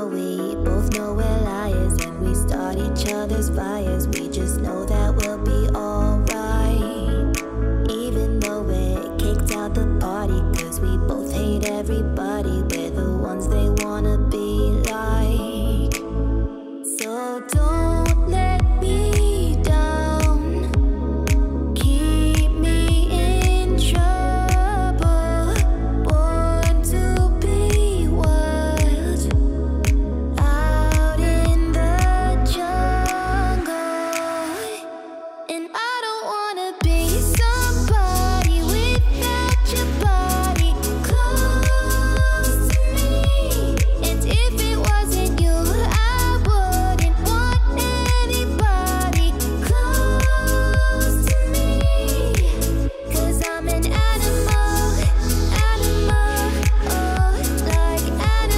though we both know we're liars and we start each other's fires, we just know that we'll be alright. Even though we're kicked out the party, cause we both hate everybody, we're the ones they wanna be like. So don't let me down, keep me in trouble, born to be wild, out in the jungle. And I don't wanna be somebody without your body close to me. And if it wasn't you, I wouldn't want anybody close to me. Cause I'm an animal, oh, like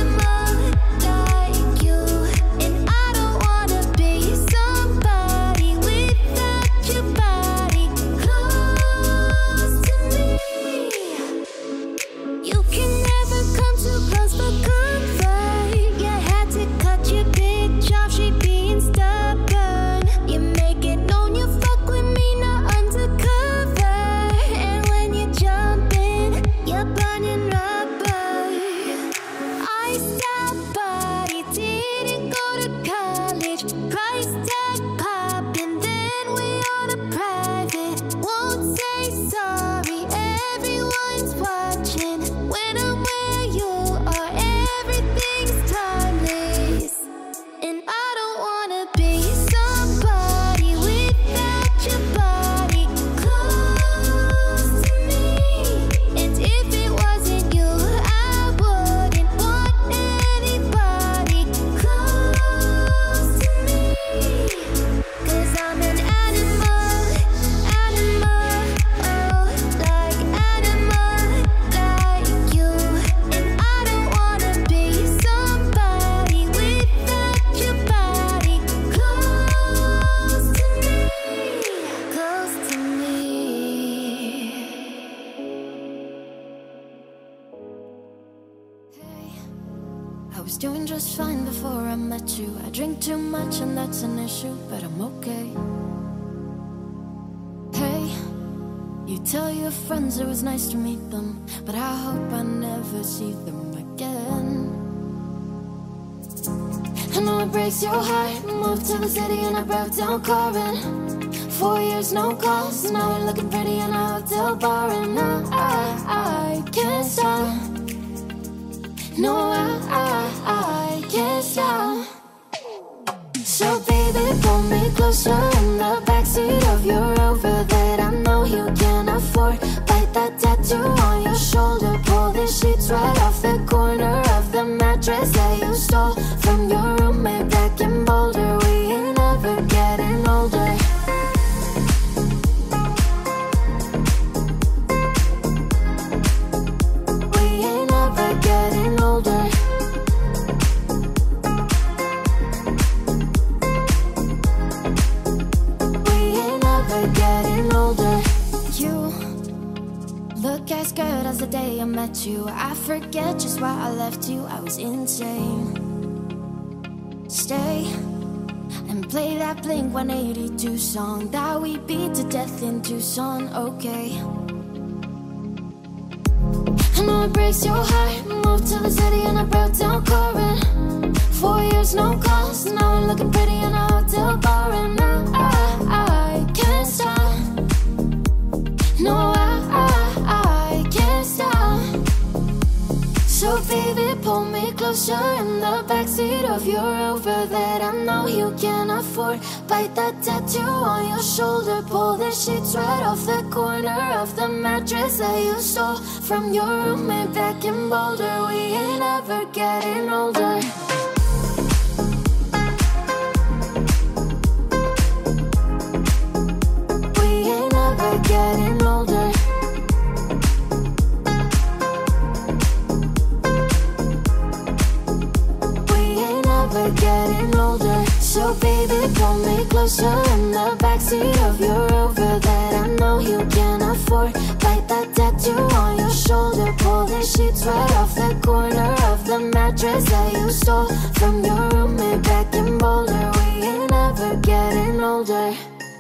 you. And I don't wanna be somebody without your body close to me. You can never come too close for comfort. You had to cut your bitch off, she being stubborn. You make it known you fuck with me, not undercover. And when you jump in, you're burning rubber. I stopped, but he didn't go to college. Price tag pop, and then we on a private. Won't say sorry, everyone's watching. When I'm where you are, everything's timeless. And I don't wanna be somebody without your body close to me. And if it wasn't you, I wouldn't want anybody close to me. Cause I'm an animal, oh, like you. And I don't wanna be somebody without your body close to me, close to me. Hey, I was doing just fine before I met you. I drink too much and that's an issue, but I'm okay. Hey, you tell your friends it was nice to meet them, but I hope I never see them again. I know it breaks your heart. Moved to the city and I broke down crying. 4 years, no calls, now we're looking pretty in a hotel bar. And I can't stop. No, I can't stop. So baby, pull me closer in the backseat of your Rover that I know you can afford. Bite that tattoo on your shoulder, pull the sheets right off the corner of the mattress that you stole from your roommate back in Boulder. We ain't never getting older. We ain't never getting older. Getting older. You look as good as the day I met you. I forget just why I left you, I was insane. Stay and play that Blink-182 song that we beat to death in Tucson, okay? I know it breaks your heart. Moved to the city and I broke down crying. 4 years, no calls, now we're looking pretty in a hotel bar. And I can't stop. No, I can't stop. So baby, pull me closer in the backseat of your Rover that I know you can afford. Bite that tattoo on your shoulder, pull the sheets right off the corner of the mattress that you stole from your roommate back in Boulder. We ain't ever getting older. Getting older. We ain't never getting older. So baby, pull me closer in the backseat of your Rover that I know you can afford. Bite that tattoo on your shoulder, pull the sheets right off the corner of the mattress dress that you stole from your roommate back in Boulder. We ain't ever getting older.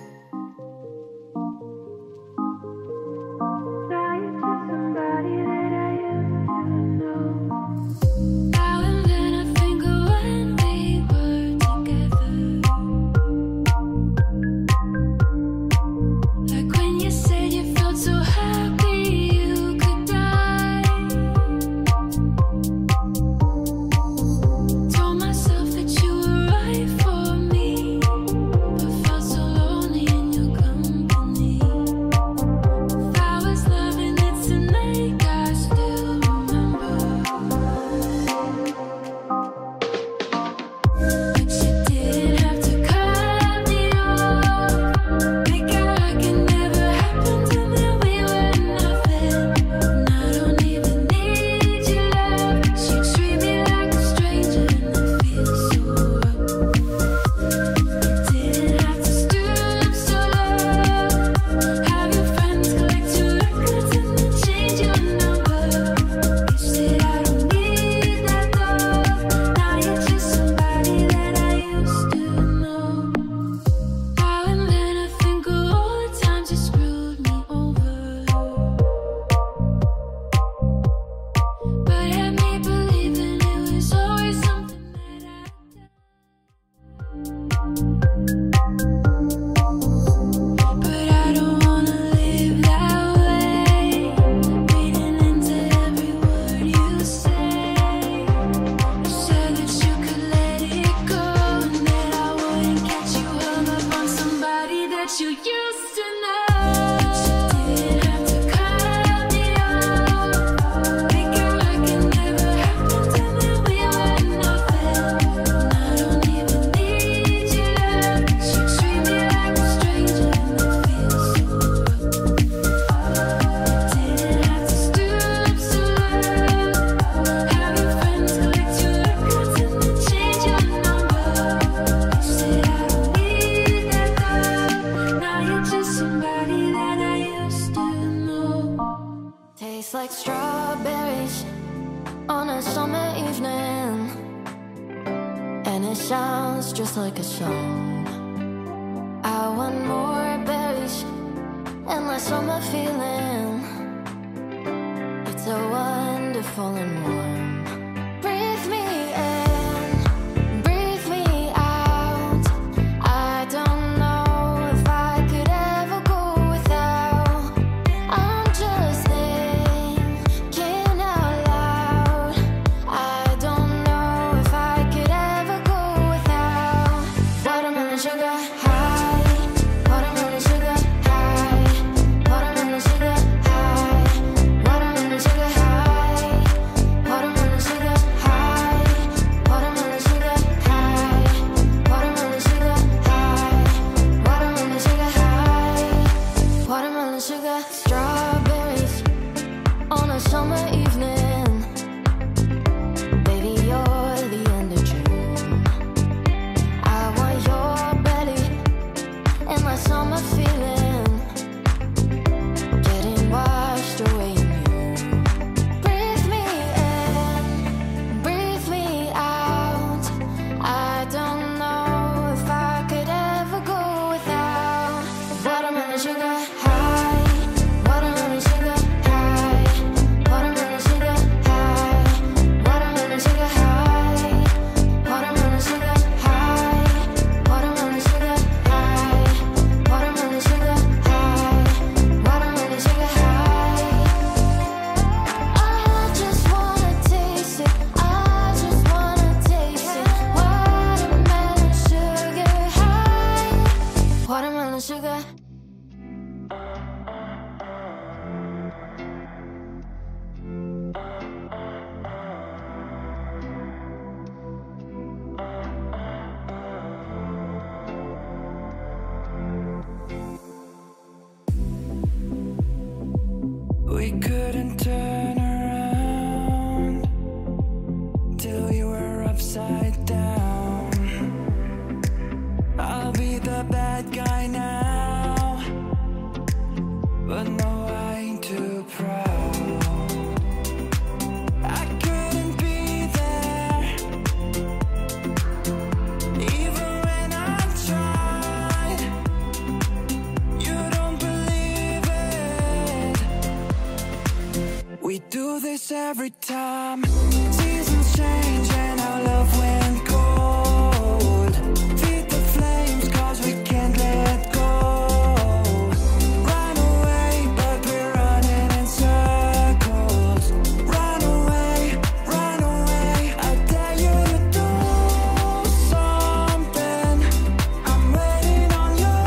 Tastes like strawberries on a summer evening, and it sounds just like a song. I want more berries and less summer feeling. It's so wonderful and warm. Breathe me in, breathe me out. I don't know if I could ever go without. I'm just thinking out loud. I don't know if I could ever go without. Watermelon sugar high, watermelon sugar high, watermelon sugar high, watermelon sugar high, watermelon sugar high, watermelon sugar high, watermelon sugar high, watermelon sugar high, watermelon sugar. Strawberries on a summer evening. Baby, you're the end of June. I want your belly and my summer feeling, getting washed away in you. Breathe me in, breathe me out. I don't know if I could ever go without. Watermelon sugar high, watermelon sugar high, watermelon sugar high, watermelon sugar high, watermelon sugar high, watermelon sugar high, watermelon sugar high, watermelon sugar high. I just wanna taste it, I just wanna taste it. Watermelon sugar high, watermelon sugar. We couldn't turn around till you were upside down. I'll be the bad guy now, but no, I ain't too proud. I couldn't be there Cause every time seasons change and our love went cold, feed the flames cause we can't let go. Run away, but we're running in circles. Run away, I dare you to do something. I'm waiting on you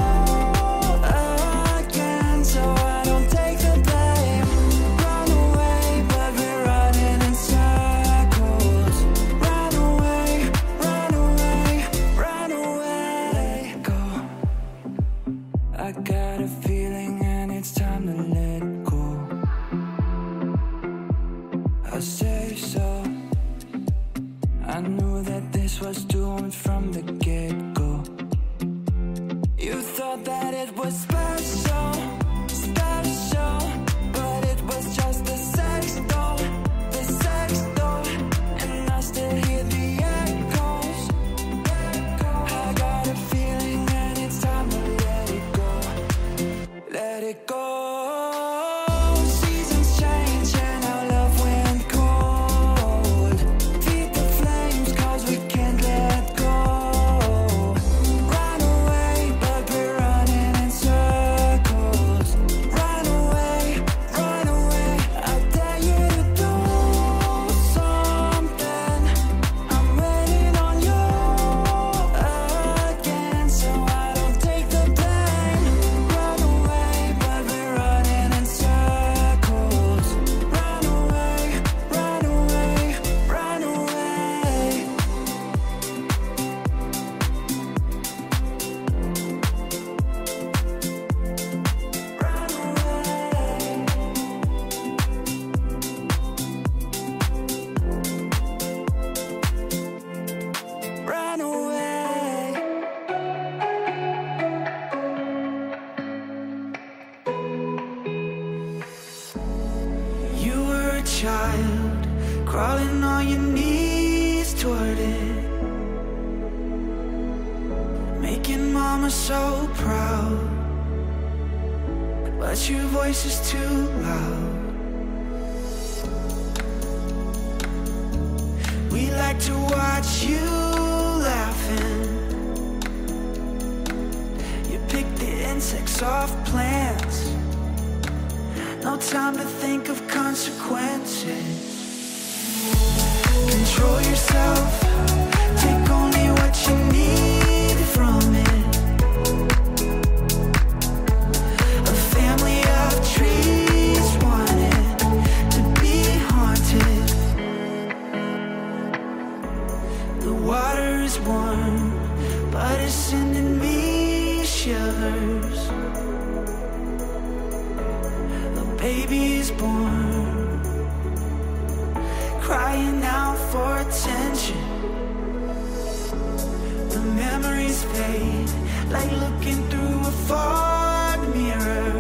again, so I don't take the blame. Run away, but we're running in circles. Run away, go. I got a feeling and it's time to let go. I say so. I knew that this was doomed from the get-go. You thought that it was special, but it was just a sex doll, and I still hear the echoes. I got a feeling and it's time to let it go. Let it go. Seasons change and our love went cold. Feed the flames cause we can't let go. Run away, but we're running in circles. Run away, I dare you to do something. I'm waiting on you again, so I don't take the blame. Run away, but we're running in circles. Run away. Run away. You were a child, crawling on your knees toward it, making mama so proud. But your voice is too loud. We like to watch you laughing. You pick the insects off plants. No time to think of consequences. Control yourself. Take only what you need from it. A family of trees wanted to be haunted. The water is warm, but it's sending me shivers. A baby is born, crying out for attention. The memories fade like looking through a fog mirror.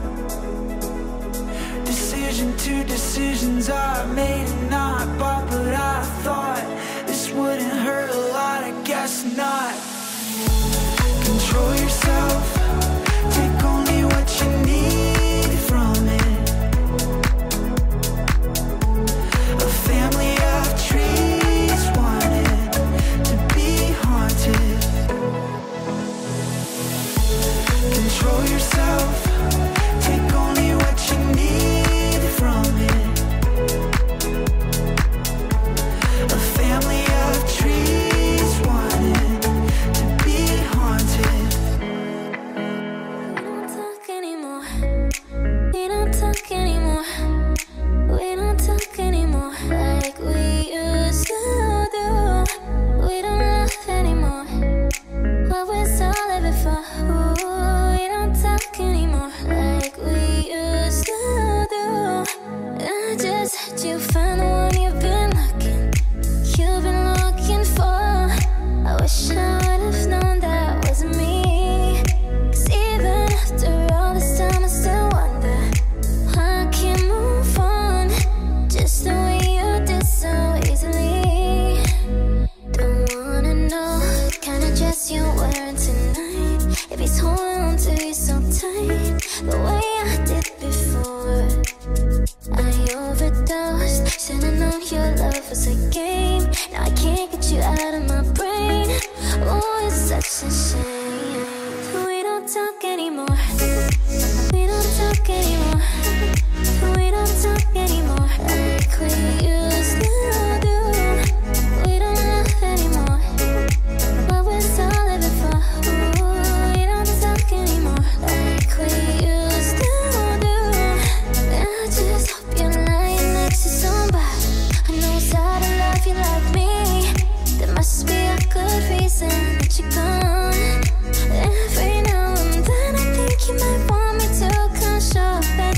Decisions are made and not bought, but I thought this wouldn't hurt a lot, I guess not. Control yourself, take only what you need from it. A family of trees wanted to be haunted. Control yourself, take only what you need from it. A family of trees wanted to be haunted.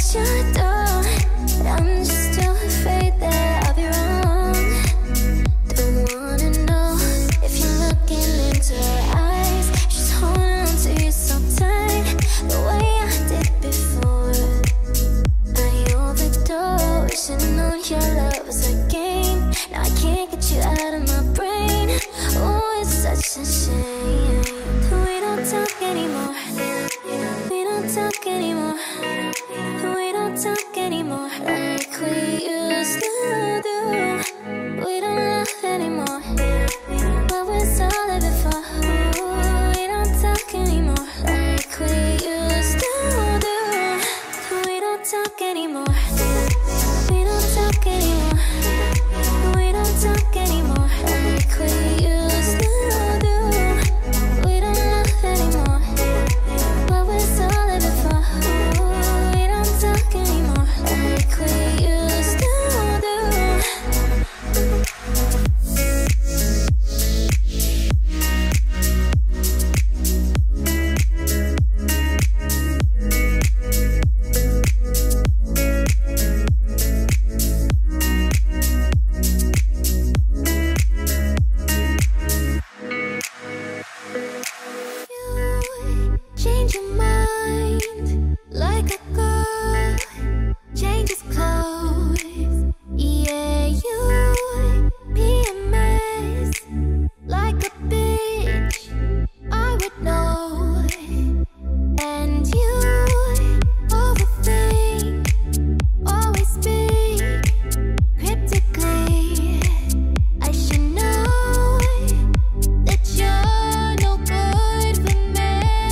should do, but I'm just too afraid that I'll be wrong. Don't wanna know if you're looking into her eyes. She's holding on to you so tight, the way I did before. I overdosed, and knowing your love was a game. Now I can't get you out of my brain. Oh, it's such a shame. We don't talk anymore. We don't talk anymore. We don't talk anymore like we used to do. We don't laugh anymore. What was all that before? We don't talk anymore like we used to do. We don't talk anymore. We don't talk anymore. We don't talk anymore like we used to do. We don't laugh anymore. What was all that before? We don't talk anymore like we used to do. You change your mind like a girl changes clothes. Yeah, you be a mess like a bitch. I would know. And you overthink, always speak cryptically. I should know that you're no good for me.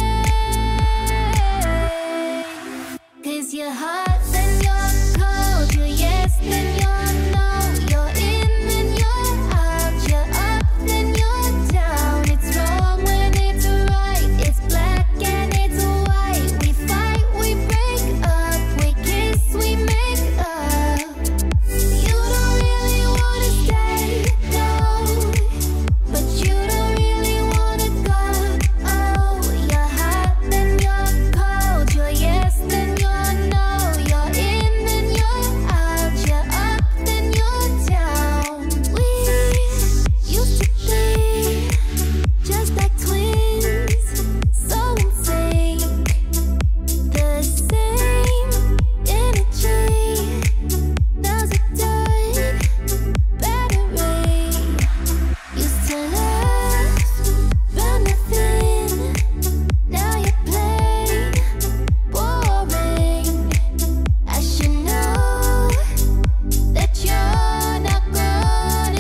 'Cause you're hot, then you're cold. You're yes, then you're no. You're in, then you're out. You're up, then you're down. It's wrong when it's right. It's black and it's white. We fight, we break up. We kiss, we make up. You don't really wanna stay, no. But you don't really wanna go. Oh, you're hot, then you're cold. You're yes, then you're no. You're in, then you're out. You're up, then you're down. We used to be just like twins, so in sync. The same energy. Now's a dead battery. Used to laugh about nothing. Now you're plain boring. I should know that you're not gonna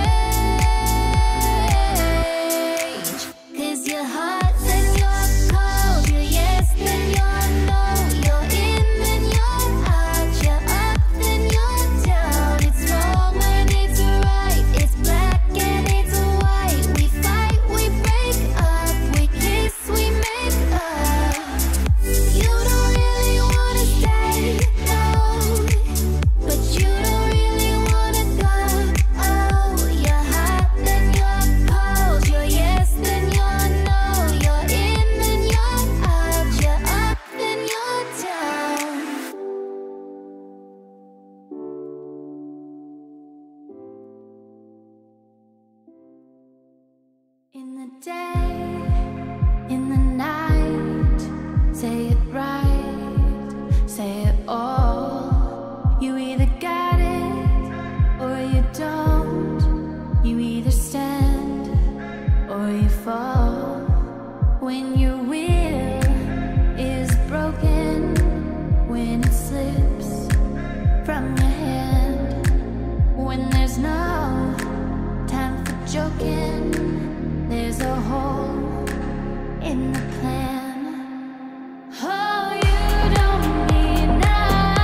change. 'Cause you're hot, then you're cold. You're yes, then you're no. You're in, then you're out. You're up, then you're down. It's wrong when it's right. It's black and it's white. We fight, we break up. We kiss, we make up. You don't really wanna stay, no. But you don't really wanna go. Oh, you're hot, then you're cold. You're yes, then you're no. You're in, then you're out. You're up, then you're down. In the day, in the night, say it right, say it all. You either got it or you don't. You either stand or you fall. When your will is broken, when it slips from your hand, when there's no time for joking, there's a hole in the plan. Oh, you don't need now.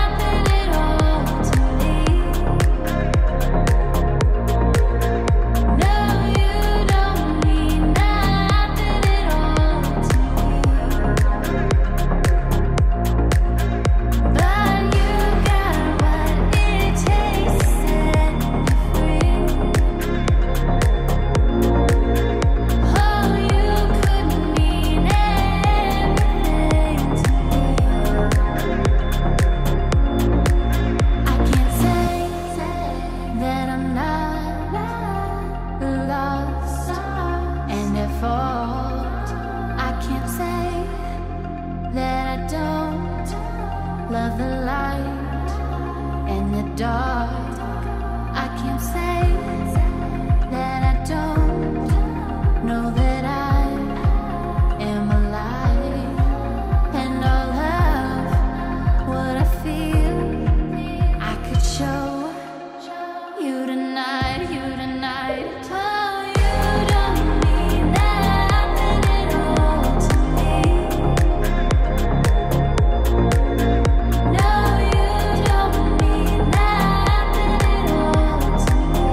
love the light and the dark. I can't say that I don't know that I am alive, and all of what I feel I could show you tonight, you tonight. Oh, you don't mean nothing at all to me. No, you don't mean nothing at all to me.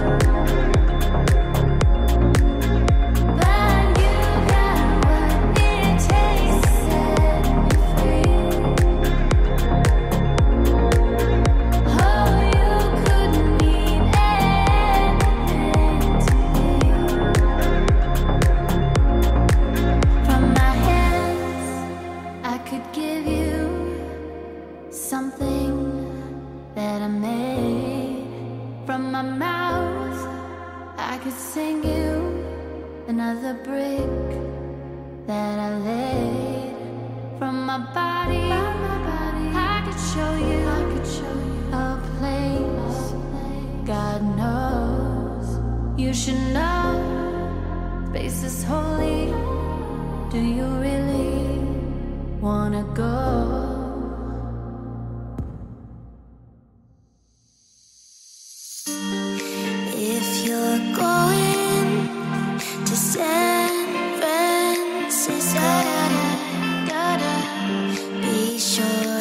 But you got what it takes to set me free. Oh, you couldn't mean anything to me. From my hands, I could give you something that I made. From my mouth, I could sing you another brick that I laid. From my body, I could show you a place. God knows you should know space is holy. Do you really wanna go? If you're going to San Francisco, be sure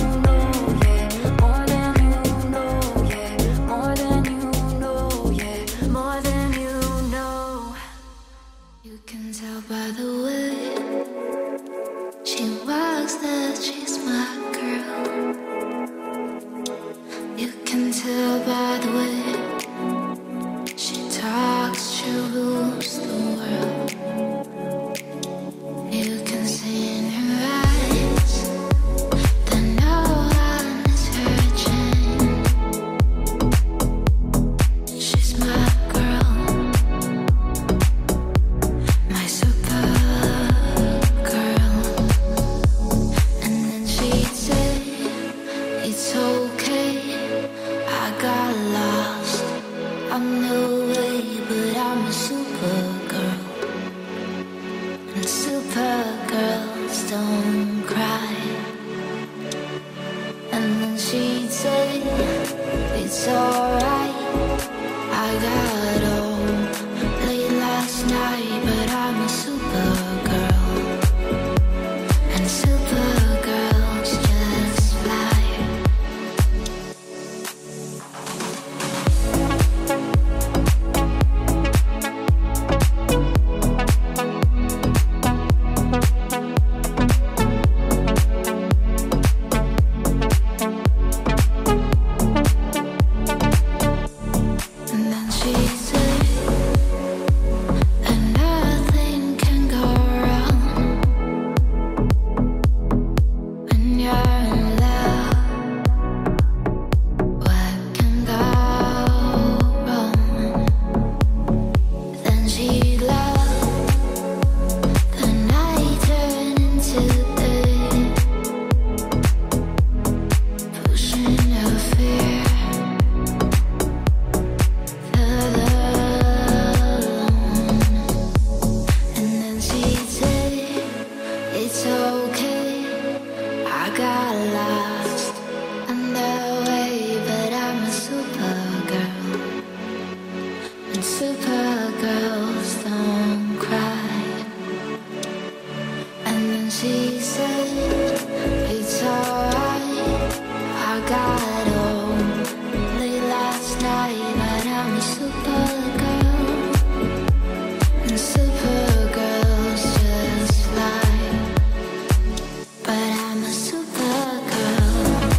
but I'm a supergirl. And supergirls just fly, but I'm a supergirl.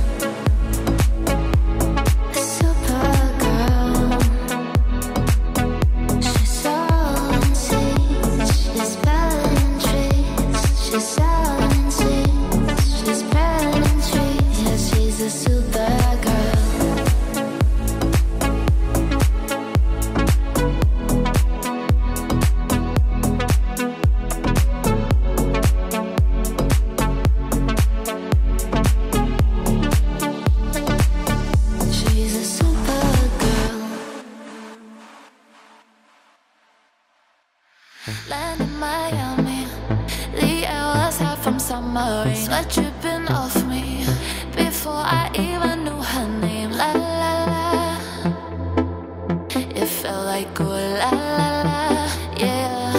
A supergirl. She's all in seas, she's spelling trees. She's selling seeds, she's spreading trees. Yeah, she's a supergirl. She's a supergirl. Land in Miami, the air was hot from summer rain. Sweat dripping off me before I even knew her name. La la la, it felt like ooh la la la, yeah.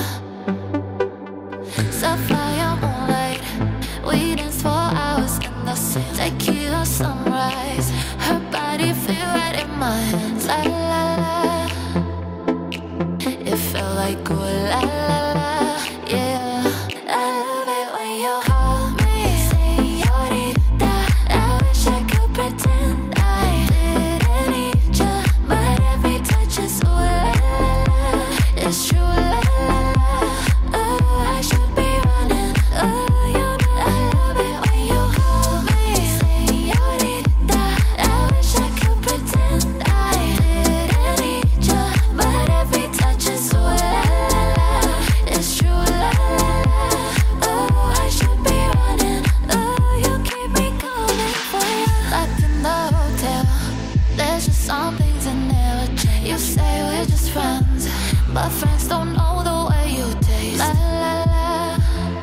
Sapphire moonlight, we danced for hours in the sand. Tequila sunrise, her body fit right in my hands. La la la, it felt like ooh la la la, yeah. I love it when you call me señorita. I wish I could pretend I didn't need ya, but every touch is ooh la la la. It's true la la la. Oh, I should be running. Oh, you know I love it when you call me señorita. I wish I could pretend I didn't need ya, but every touch is ooh la la la. It's true la la la. Oh, I should be running. Oh, you keep me coming for you. Locked in the hotel, there's just some things that never change. You say we're just friends, but friends don't know the way you taste. La la la.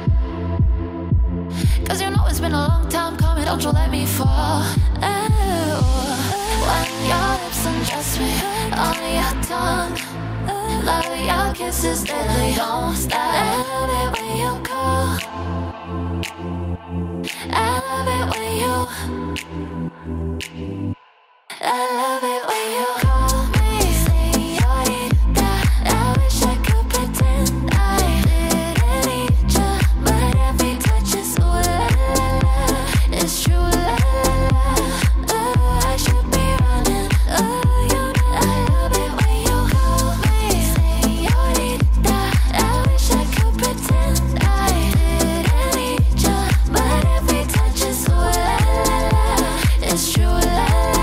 Cause you know it's been a long time coming, don't you let me fall. Oh, when your lips undress me on your tongue, love your kisses deadly, don't stop. I love it when you call, I love it when you, I love it when you call me señorita. I wish I could pretend I didn't need ya, but every touch is ooh la la la. It's true la la la. Oh, I should be running. Oh, you know I love it when you call me señorita. I wish I could pretend I didn't need ya, but every touch is ooh la la la. It's true la la la.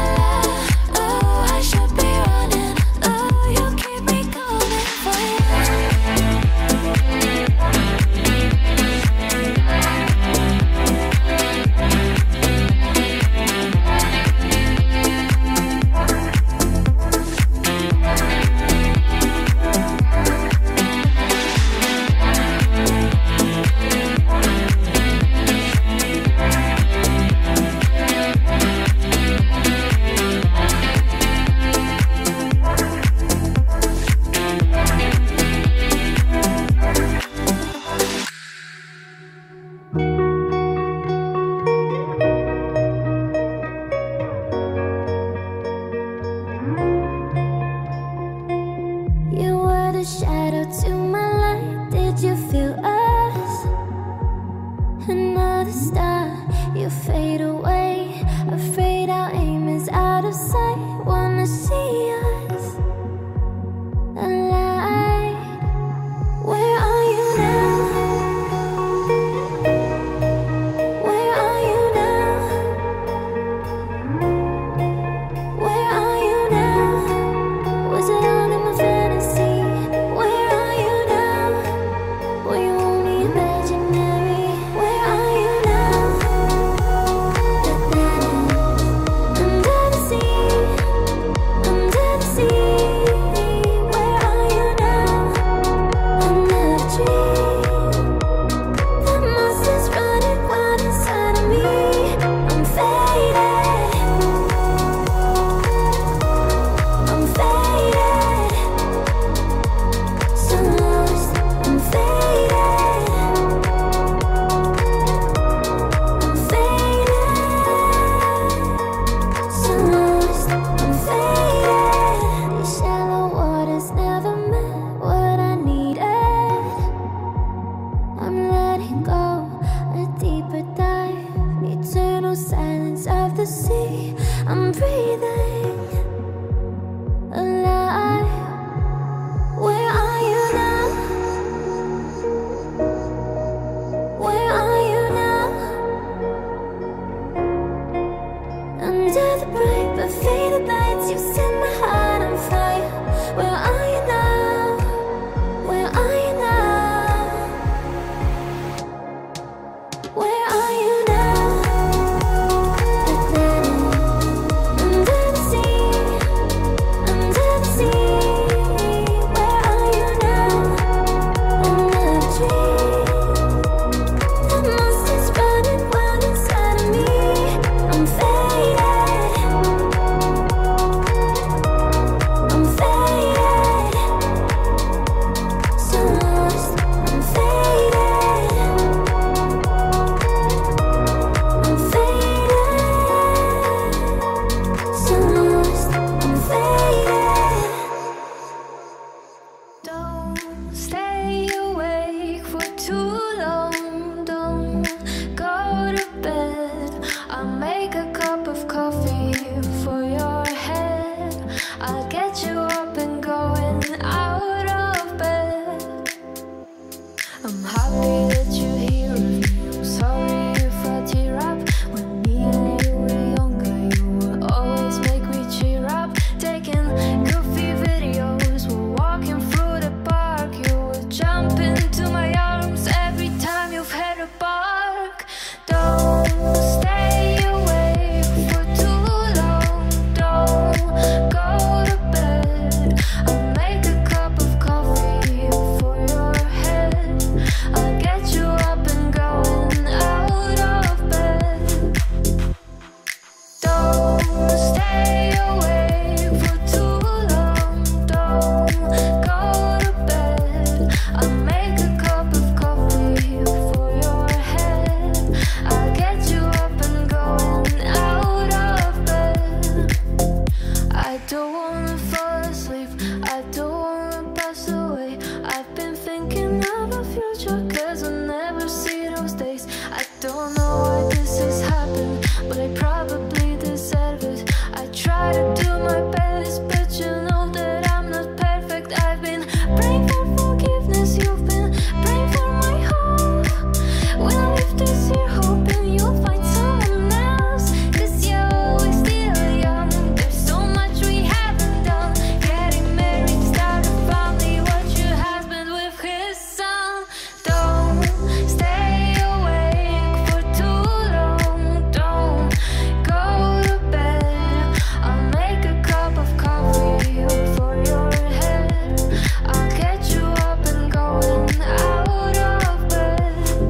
wanna fall asleep, I don't wanna pass away. I've been thinking of a future, cause I'll never see those days. I don't know why this has happened, but I probably deserve it. I try to do my best, but you know that I'm not perfect. I've been praying for forgiveness, you've been praying for my hope. When I leave this here, hoping you'll find someone else, cause you're always still young. There's so much we haven't done. Getting married, start a family, watch your husband with his son. Don't stay awake for too long. Don't go to bed. I'll make a cup of coffee for your head. I'll get you up and going out of bed.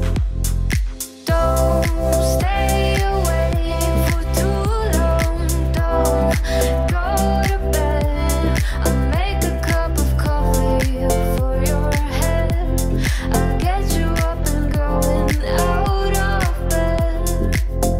Don't stay awake for too long. Don't go to bed. I'll make a cup of coffee for your head. I'll get you up and going out of bed.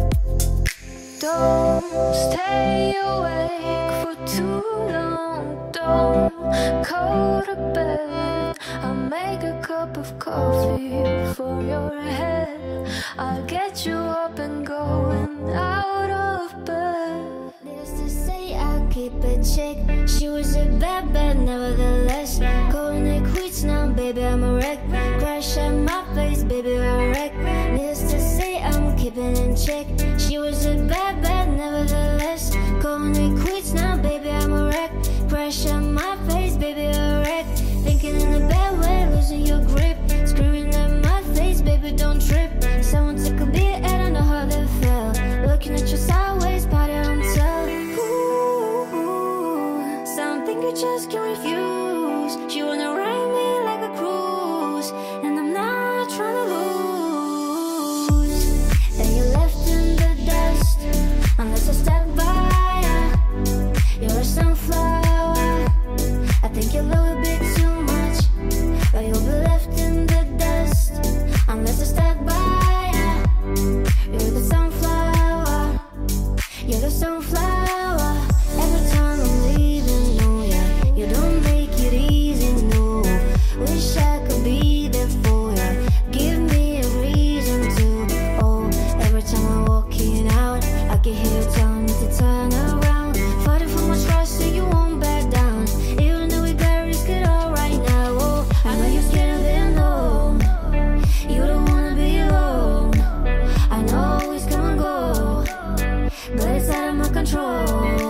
Don't stay awake for too long. Don't go to bed. I'll make a cup of coffee for your head. I'll get you up and going out of bed. Needless to say, I'll keep it check. She was a bad, nevertheless. Calling it quits now, baby, I'm a wreck. Crash at my face, baby, I'm a wreck. Needless to say, I'm keeping in check. She was a bad, nevertheless. Calling it quits now, baby, I'm a wreck. Crash at my face, baby, I'm a wreck. Thinking in a bad way, losing your grip. Screaming at my face, baby, don't trip. Someone took a beer and I know how they felt. Looking at you sideways, party on tell. Ooh, something you just can't refuse. She wanna ride me like a cruise, and I'm not trying to lose. Then you left in the dust, unless I step by ya. You're a sunflower, I think you're a little bit too much, but you'll be left in the dust, unless I step by ya. You're the sunflower, you're the sunflower. Every time I'm leaving, no, yeah, you don't make it easy, no. Wish I could be there for ya, give me a reason to. Oh, every time I'm walking out, I can hear you telling me to turn around. Fighting for my trust so you won't back down, even though we gotta risk it all right now. Oh, I know you're scared of being alone, you don't wanna be alone. I know it's come and go, but it's out of my control.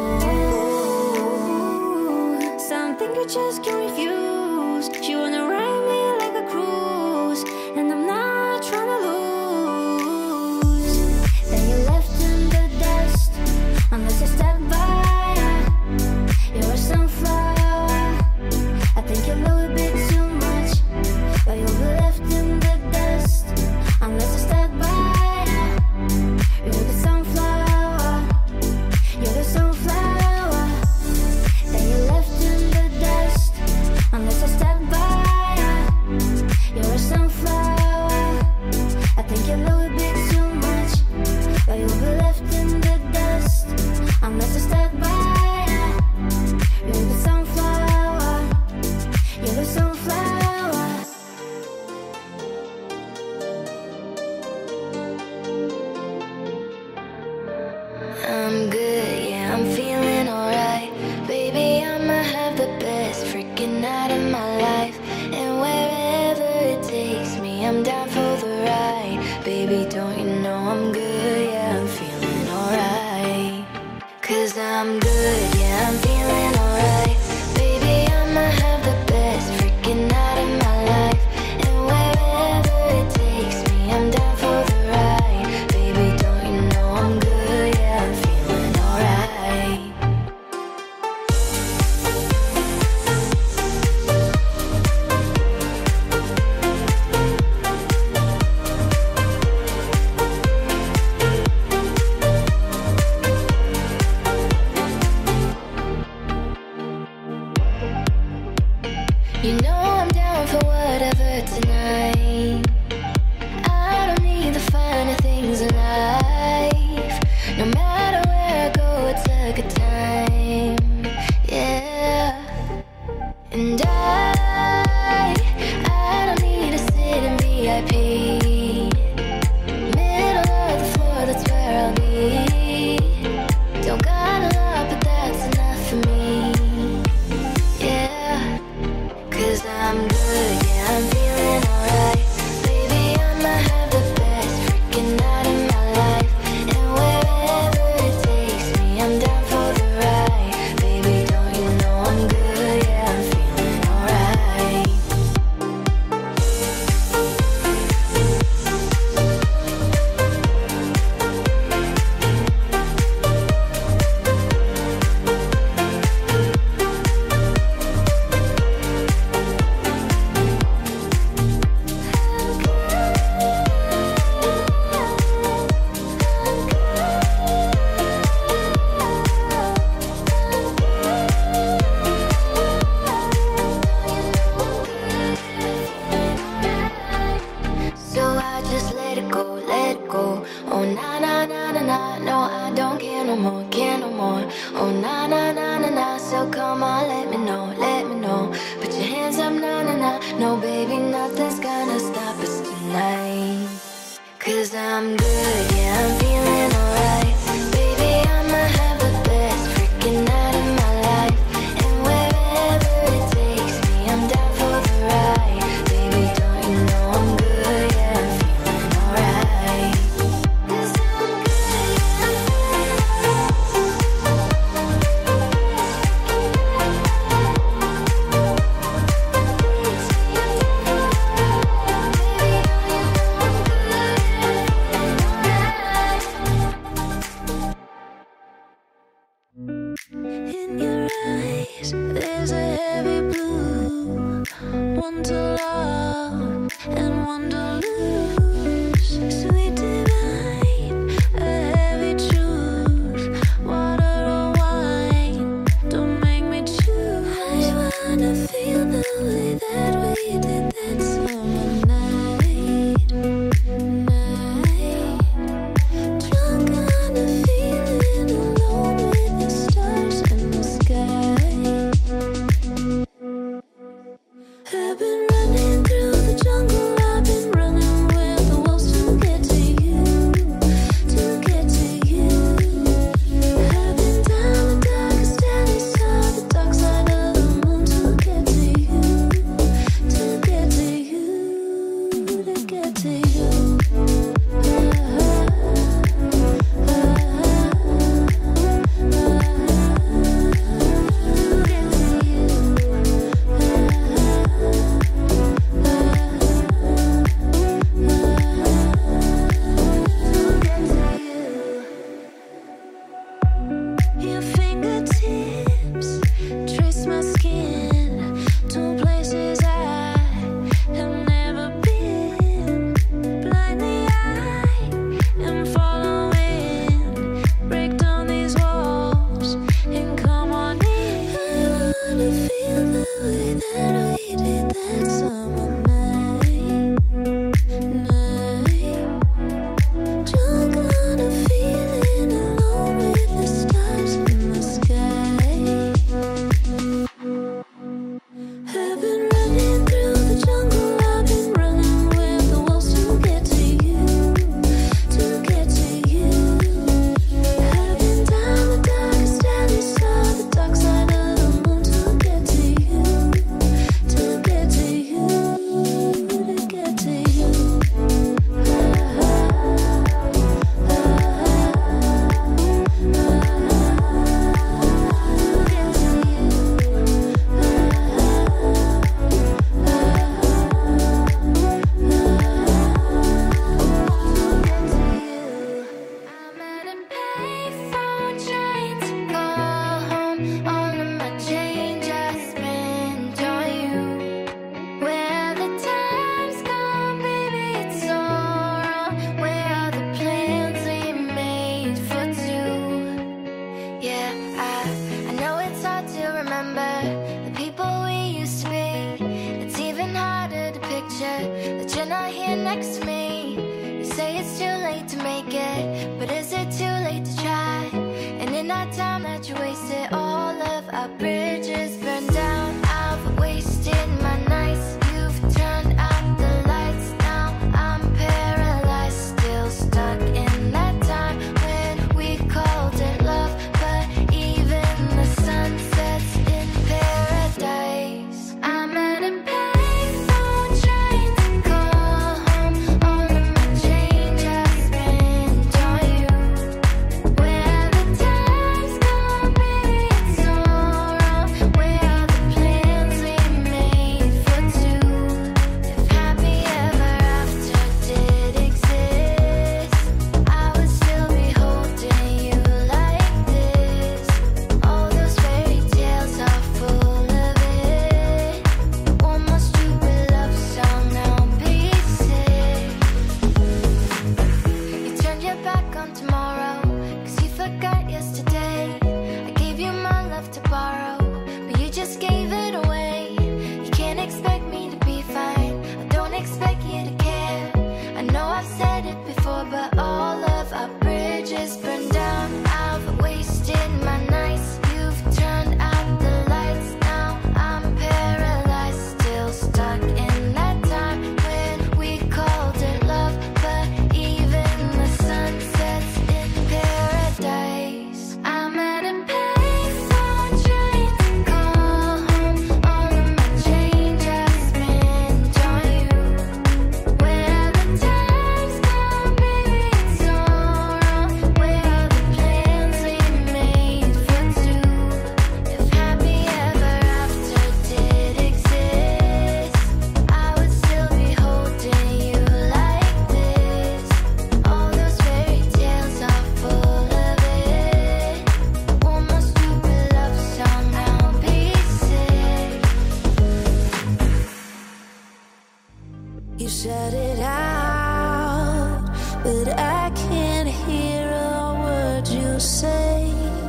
Something you just can't refuse. She wanna ride me like a cruise, and I'm not trying to lose. Then you left in the dust, unless I step by ya. You're a sunflower, I think you're a little bit too much, but you'll be left in the dust, unless I step by ya. You're the sunflower, you're the sunflower. Then you left in the dust, unless I step by ya. You're a sunflower, I think you're a little bit too much, but you'll be left in the dust, unless I step by ya. You're the sunflower, you're the sunflower. I'm good, yeah, I'm feeling alright. Baby, I'ma have the best freaking night of my life. And wherever it takes me, I'm down for the ride. Baby, don't you know I'm good, yeah, I'm feeling alright. Cause I'm good, yeah, I'm feeling alright. Baby, I'ma have the best freaking night of my life. And wherever it takes me, I'm down for the ride. Baby, don't you know I'm good, yeah, I'm feeling alright. You know I'm down for whatever tonight. I don't need the finer things in life. No matter where I go, it's a good time. Yeah. now, let me know, let me know. Put your hands up now, now, now. No, baby, nothing's gonna stop us tonight. 'Cause I'm good, yeah, I'm feeling alright. Baby, I'ma have the best freaking night of my life. And wherever it takes me, I'm down for the ride. Baby, don't you know I'm good, yeah, I'm feeling alright. 'Cause I'm good, yeah, I'm in your eyes, there's a heavy blue. One to love and one to lose. Sweet divine, a heavy truth. Water or wine, don't make me choose. I wanna feel the way that we did that summer night. Drunk on a feeling alone with the stars in the sky. I've been running through the jungle, I've been running with the wolves to get to you, to get to you. I've been down the darkest alley, saw the dark side of the moon to get to you, to get to you, to get to you. Your fingertips trace my skin to places I have never been. Blind the eye and following. Break down these walls and come on in. I wanna feel the way that we did that summer night. Drunk on a feeling alone with the stars in the sky. I've been running through the jungle, I've been running with the wolves to get to you, to get to you. I've been down the darkest alley, saw the dark side of the moon to get to you, to get to you, to get to you. I'm at a payphone trying to call home. All of my change I spent on you. Where the time's gone, baby, it's so wrong. Where are the plans we made for two? Yeah, I know it's hard to remember the people we used to be. It's even harder to picture that you're not here next to me. You say it's too late to make it, but is it too late to try? And in that time that you wasted, all of our bridges burned down. I've wasted my nights, you've turned out the lights. Now I'm paralyzed, still stuck in that time when we called it love. But even the sun sets in paradise. I'm at a payphone trying to call home. All of my change I spent on you. Where the time's gone, baby, it's so wrong. Where shut it out, but I can't hear a word you say.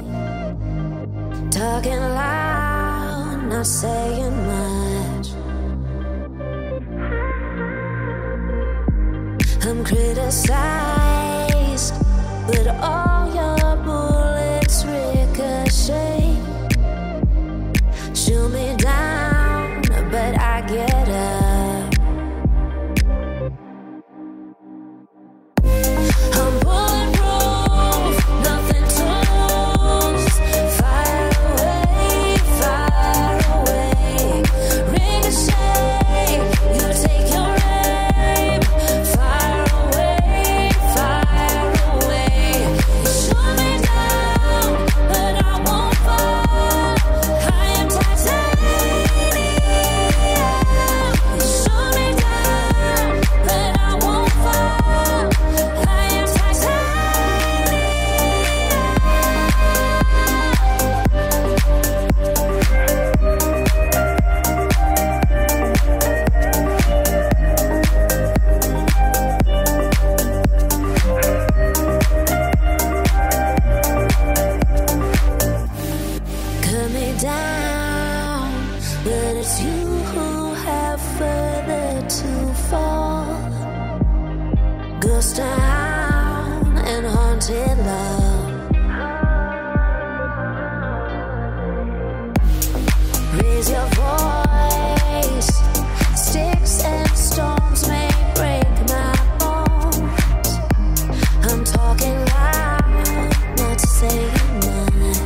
Talking loud, not saying much. I'm criticized, but all your bullets ricochet. Shoot me down, but I get up. I'm bulletproof, nothing to lose. Fire away, ricochet. You take your aim. Fire away. You shoot me down, but I won't fall. I am titanium. You shoot me down, but I won't fall. I am cut me down, but it's you who have further to fall. Ghost town and haunted love. Raise your voice. Sticks and stones may break my bones. I'm talking loud, not saying much.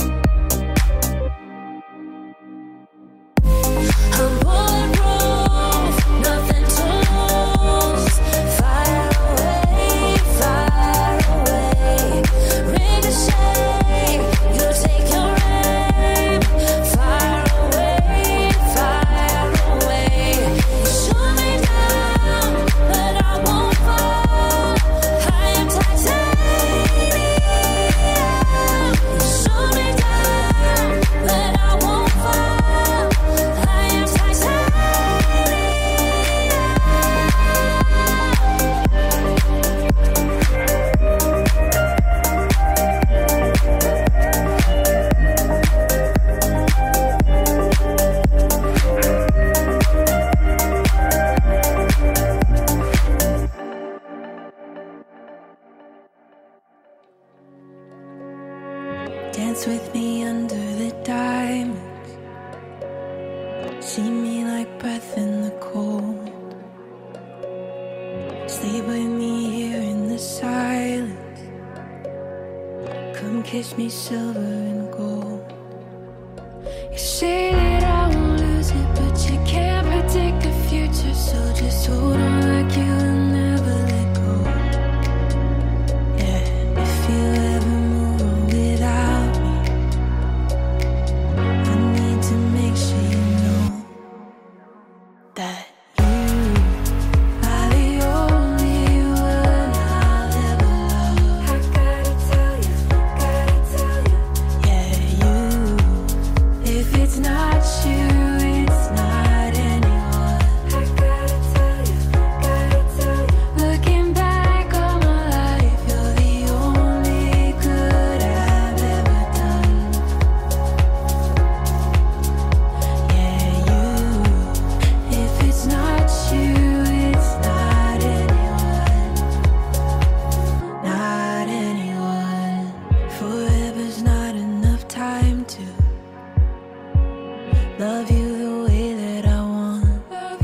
I'm bulletproof, nothing to lose. Fire away, ricochet. You take your aim. Fire away. You shoot me down, but I won't fall. I am titanium. You shoot me down, but I won't fall. I am Dance with me under the diamonds. See me like breath in the cold. Sleep with me here in the silence. Come kiss me silver and gold. You say that I won't lose it, but you can't predict the future. So just hold on like you will never let go. Yeah, if you ever move on without me, I need to make sure you know that you are the only one I'll ever love. I gotta tell you, yeah, you. If it's not you, it's not anyone. I gotta tell you, looking back on my life, you're the only good I've ever done. Yeah, you. If it's not you, it's not anyone. Not anyone. Forever's not enough time to love you the way that I want.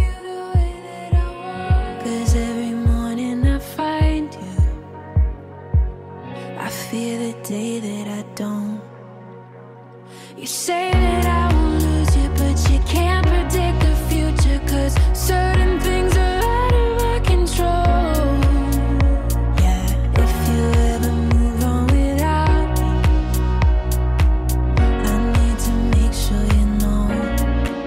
'Cause every morning I find you, I fear the day that I don't. You say that I won't lose you, but you can't predict the future. 'Cause certain things are out of my control. Yeah, if you ever move on without me, I need to make sure you know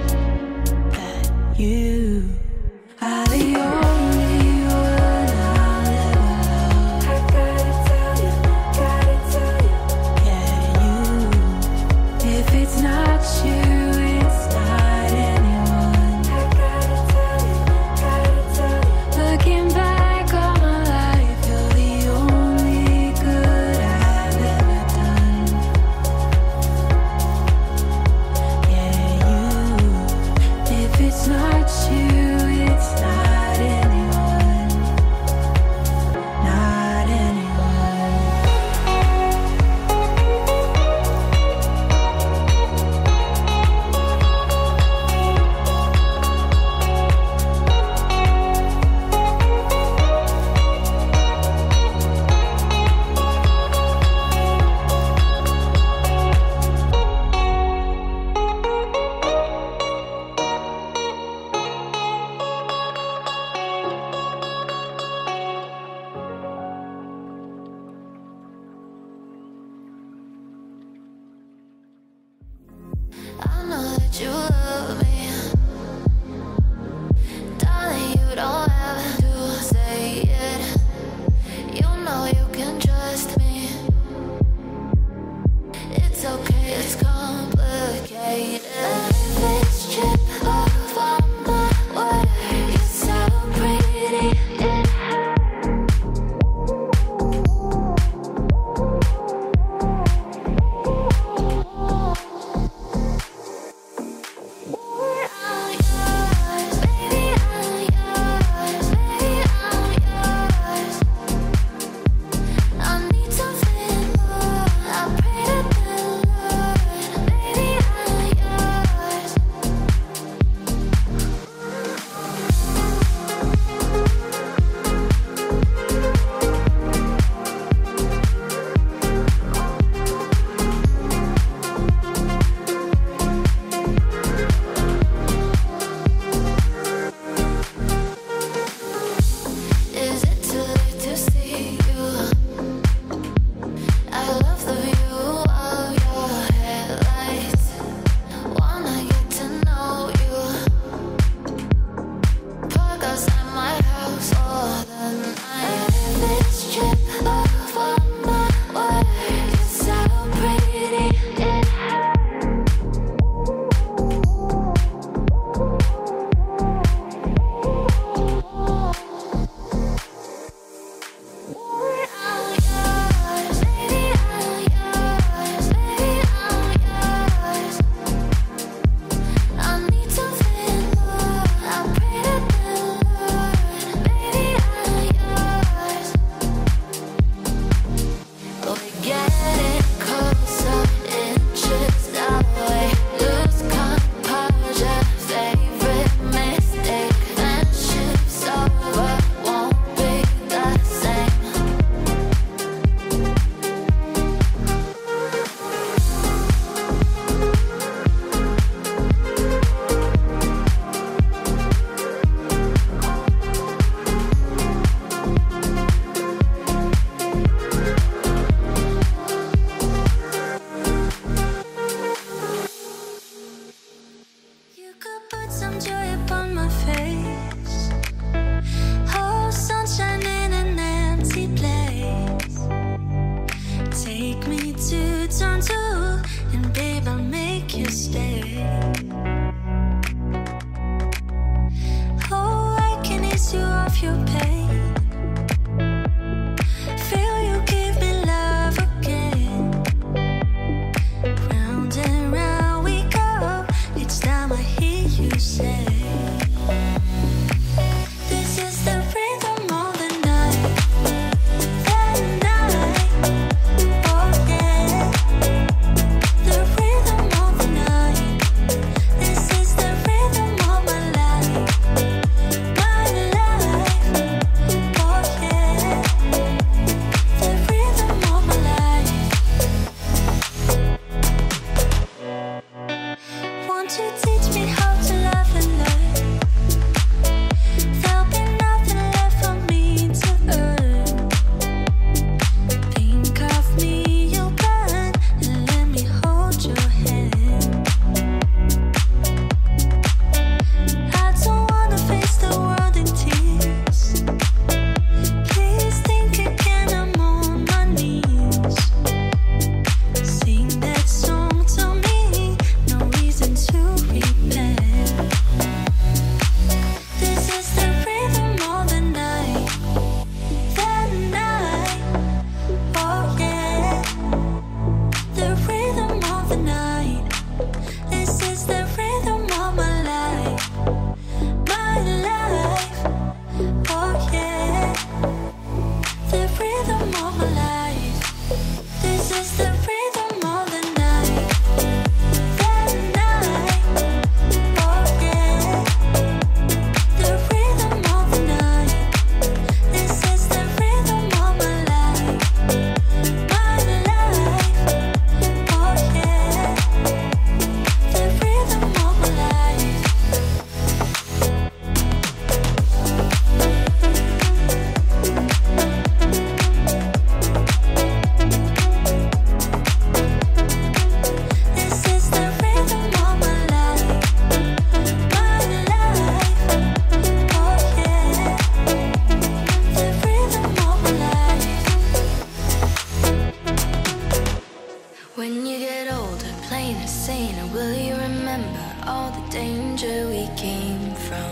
all the danger we came from.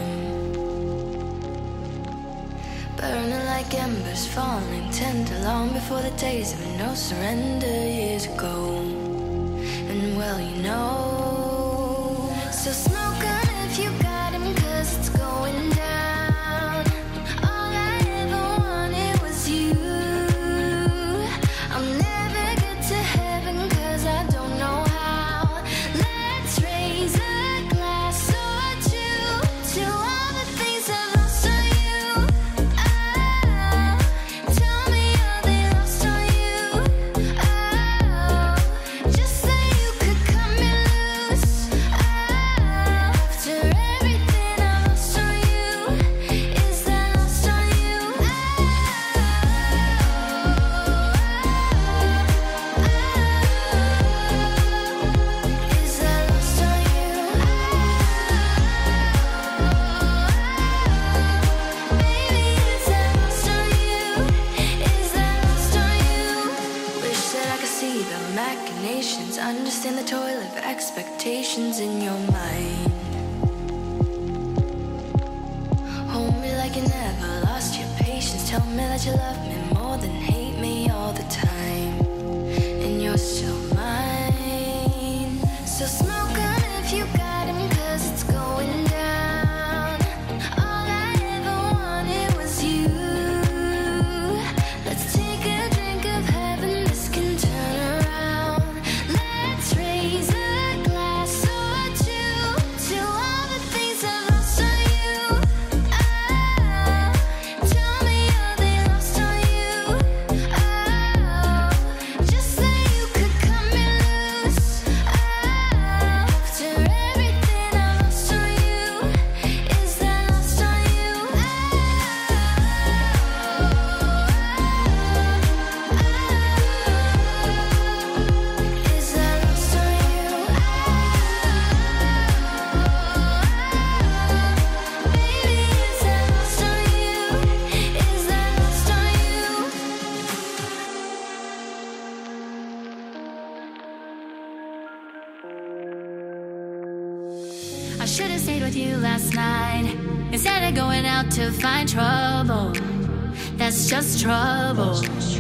Burning like embers, falling tender long before the days of no surrender years ago. And well, you know, so smoke on if you got him, 'cause it's going down. All I ever wanted was you. I'll never get to heaven 'cause I don't know how. Let's raise a glass or two to all the things I've lost on you. Tell me are they lost on you? Just say you could cut me loose. After everything I lost on you, is that lost on you? Is that lost on you? Baby, is that lost on you? Is that lost on you? Wish that I could see the machinations, understand the toil of expectations in your mind. Hold me like you never lost your patience. Tell me that you love me more than hate me all the time. And you're still mine. So smoke on if you got him, 'cause it's going down. All I ever wanted was you. Let's take a drink of heaven, this can turn around. Let's raise a glass or two to all the things I've lost on you. Tell me are they lost on you? Just say you could cut me loose. After everything I lost on you, is that lost on you? Is that lost on you? Baby, is that lost on you? Is that lost on you? I should have stayed with you last night instead of going out to find trouble. That's just trouble.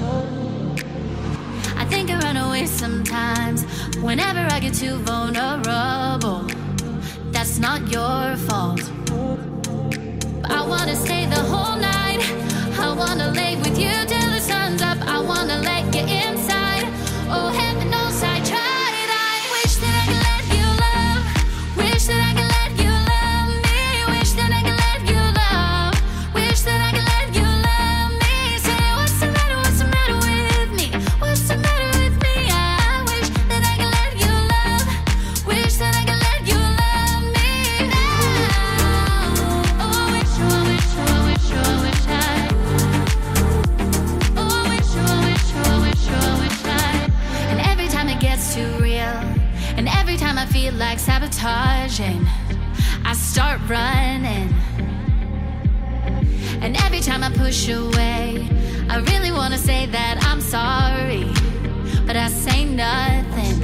I think I run away sometimes whenever I get too vulnerable. That's not your fault. I wanna stay the whole night. I wanna lay with you till the sun's up. I wanna let you inside. Oh, heaven knows I tried. I wish that I could let you love. Wish that I could let you love me. Wish that I could let you love. Wish that I could let you love me. Say what's the matter? What's the matter with me? What's the matter with me? I wish that I could let you love. Wish that I could let you love me now. Oh, I wish, oh, I wish, oh, I wish, oh, I wish I. Oh, I wish, oh, I wish, oh, I wish, oh, I wish I. And every time it gets too real, and every time I feel like sabotaging, I start running. And every time I push away, I really wanna say that I'm sorry, but I say nothing.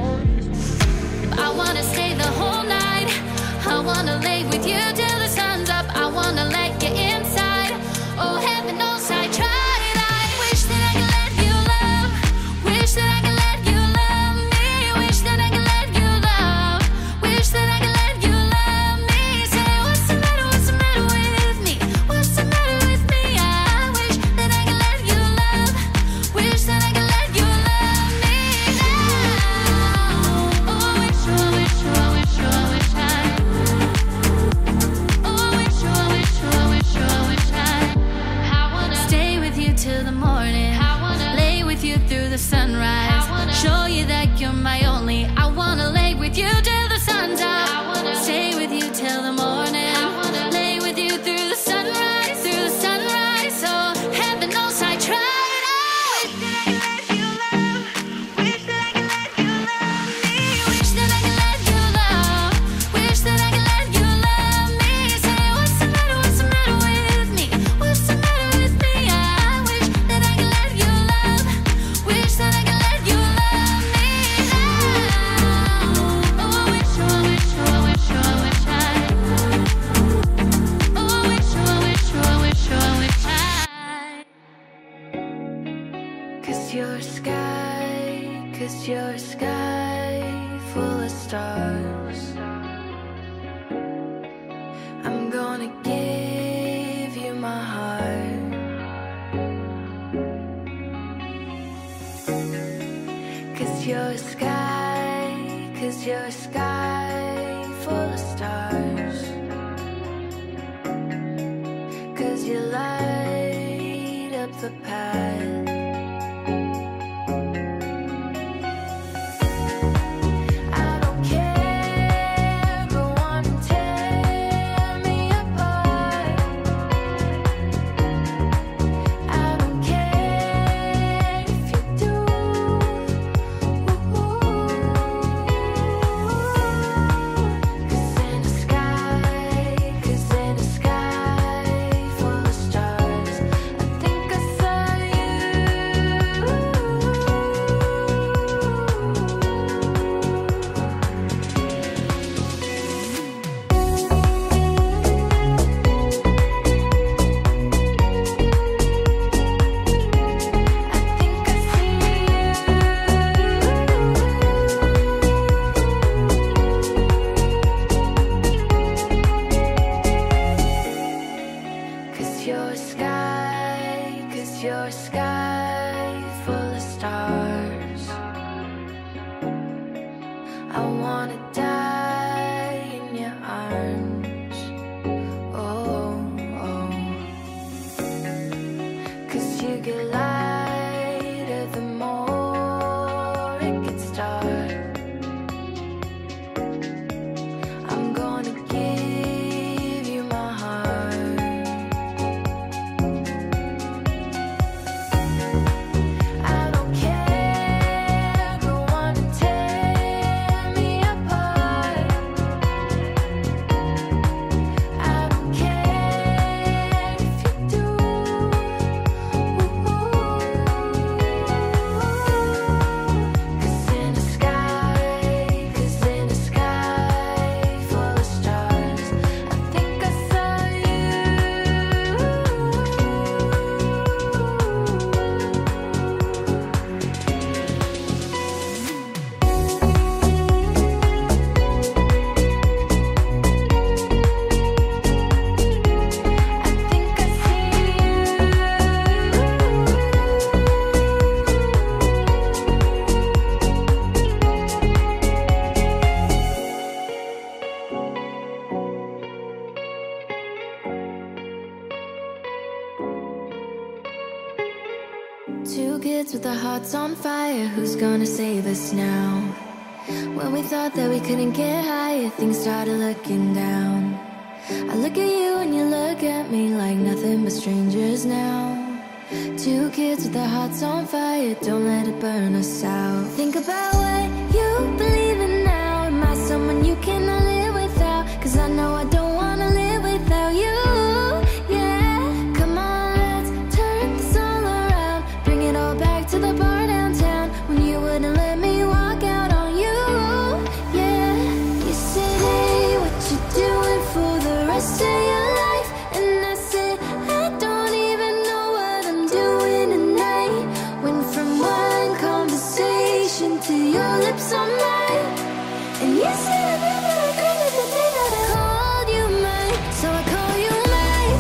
I wanna stay the whole night. I wanna lay with you till the sun's up. I wanna let you inside. Oh, heaven knows I tried. I wish that I could let you love. Wish that I could let you love me. Wish that I could let you love. Wish that I could let you love me. Say what's the matter? What's the matter with me? What's the matter with me? I wish that I could let you love. Wish that I could let you love me now. Oh, I wish, oh, I wish, oh, I wish, oh, I wish I'm gonna give you my heart. 'Cause you're a sky, 'cause you're a sky full of stars. 'Cause you light up the path. I don't care, go on and tear me apart. I don't care if you do. 'Cause in the sky full of stars, I think I saw you. 'Cause you're a sky, 'cause you're a sky full of stars. I wanna die in your arms. Oh, oh. 'Cause you get lighter the more it gets dark. I'm gonna give you my heart. I don't care, go on and tear me apart. I don't care if you do. 'Cause in the sky full of stars, I think I saw you. I think I see Two kids with their hearts on fire, who's gonna save us now? When we thought that we couldn't get higher, things started looking down. I look at you and you look at me like nothing but strangers now. Two kids with their hearts on fire, don't let it burn us out. Think about what you believe in now. Am I someone you cannot live without? 'Cause I know I don't wanna live without you. Yeah, come on, let's turn this all around. Bring it all back to the bar downtown when you wouldn't let me walk out on you. Yeah, you said, hey, what you doing for the rest of your life? And I said, I don't even know what I'm doing tonight. Went from one conversation to your lips on mine. And you said I never regretted the day that I called you mine. So I call you mine.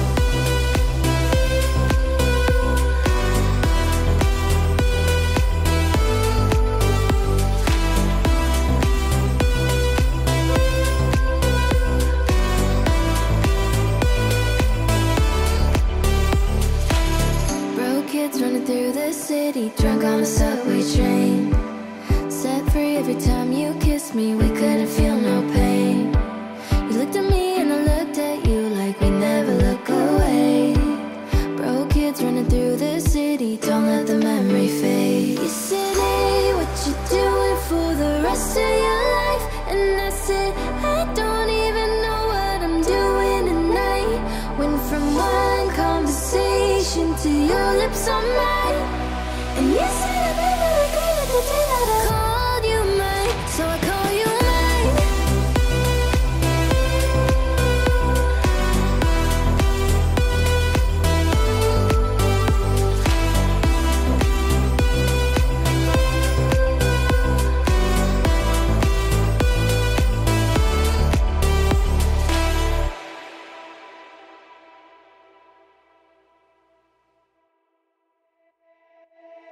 Broke kids running through the city, drunk on a subway train. Set free every time you kissed me, we couldn't feel no pain. You looked at me and I looked at you like we never look away. Broke kids running through the city, don't let the memory fade. You said, hey, what you doing for the rest of your life? And I said, I don't even know what I'm doing tonight. Went from one conversation to your lips on mine. And you said I never regretted the day that I called you mine. So I call you mine.